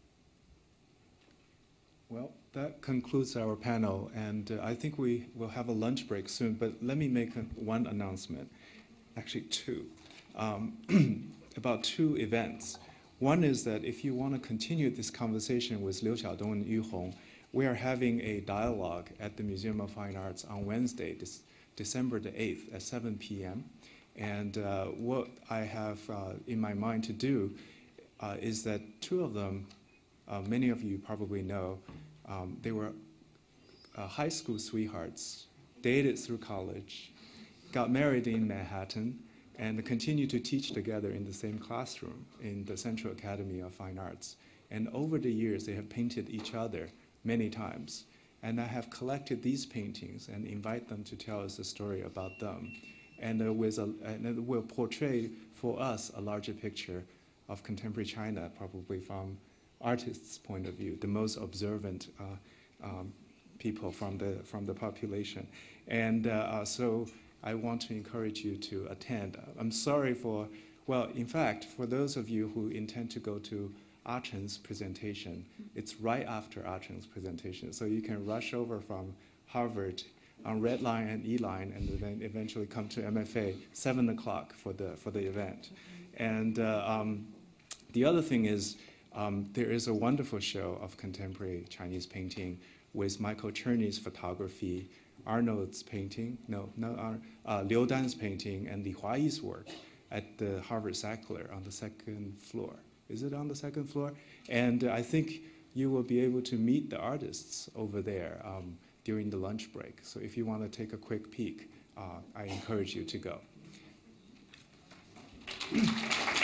Well, that concludes our panel, and uh, I think we will have a lunch break soon, but let me make a, one announcement, actually two, um, about two events. One is that if you want to continue this conversation with Liu Xiaodong and Yu Hong, we are having a dialogue at the Museum of Fine Arts on Wednesday, this, December the eighth at seven p m And uh, what I have uh, in my mind to do uh, is that two of them, uh, many of you probably know, um, they were uh, high school sweethearts, dated through college, got married in Manhattan, and continue to teach together in the same classroom in the Central Academy of Fine Arts. And over the years, they have painted each other many times. And I have collected these paintings and invite them to tell us a story about them. And, uh, with a, and it will portray for us a larger picture of contemporary China, probably from artists' point of view, the most observant uh, um, people from the, from the population. And uh, so I want to encourage you to attend. I'm sorry for, well, in fact, for those of you who intend to go to Achen's presentation, it's right after Achen's presentation. So you can rush over from Harvard on Red Line and E Line, and then eventually come to M F A, seven o'clock for the, for the event. And uh, um, the other thing is, um, there is a wonderful show of contemporary Chinese painting with Michael Cherney's photography, Arnold's painting, no, no, uh, Liu Dan's painting, and Li Huayi's work at the Harvard Sackler on the second floor. Is it on the second floor? And uh, I think you will be able to meet the artists over there um, during the lunch break. So if you want to take a quick peek, uh, I encourage you to go.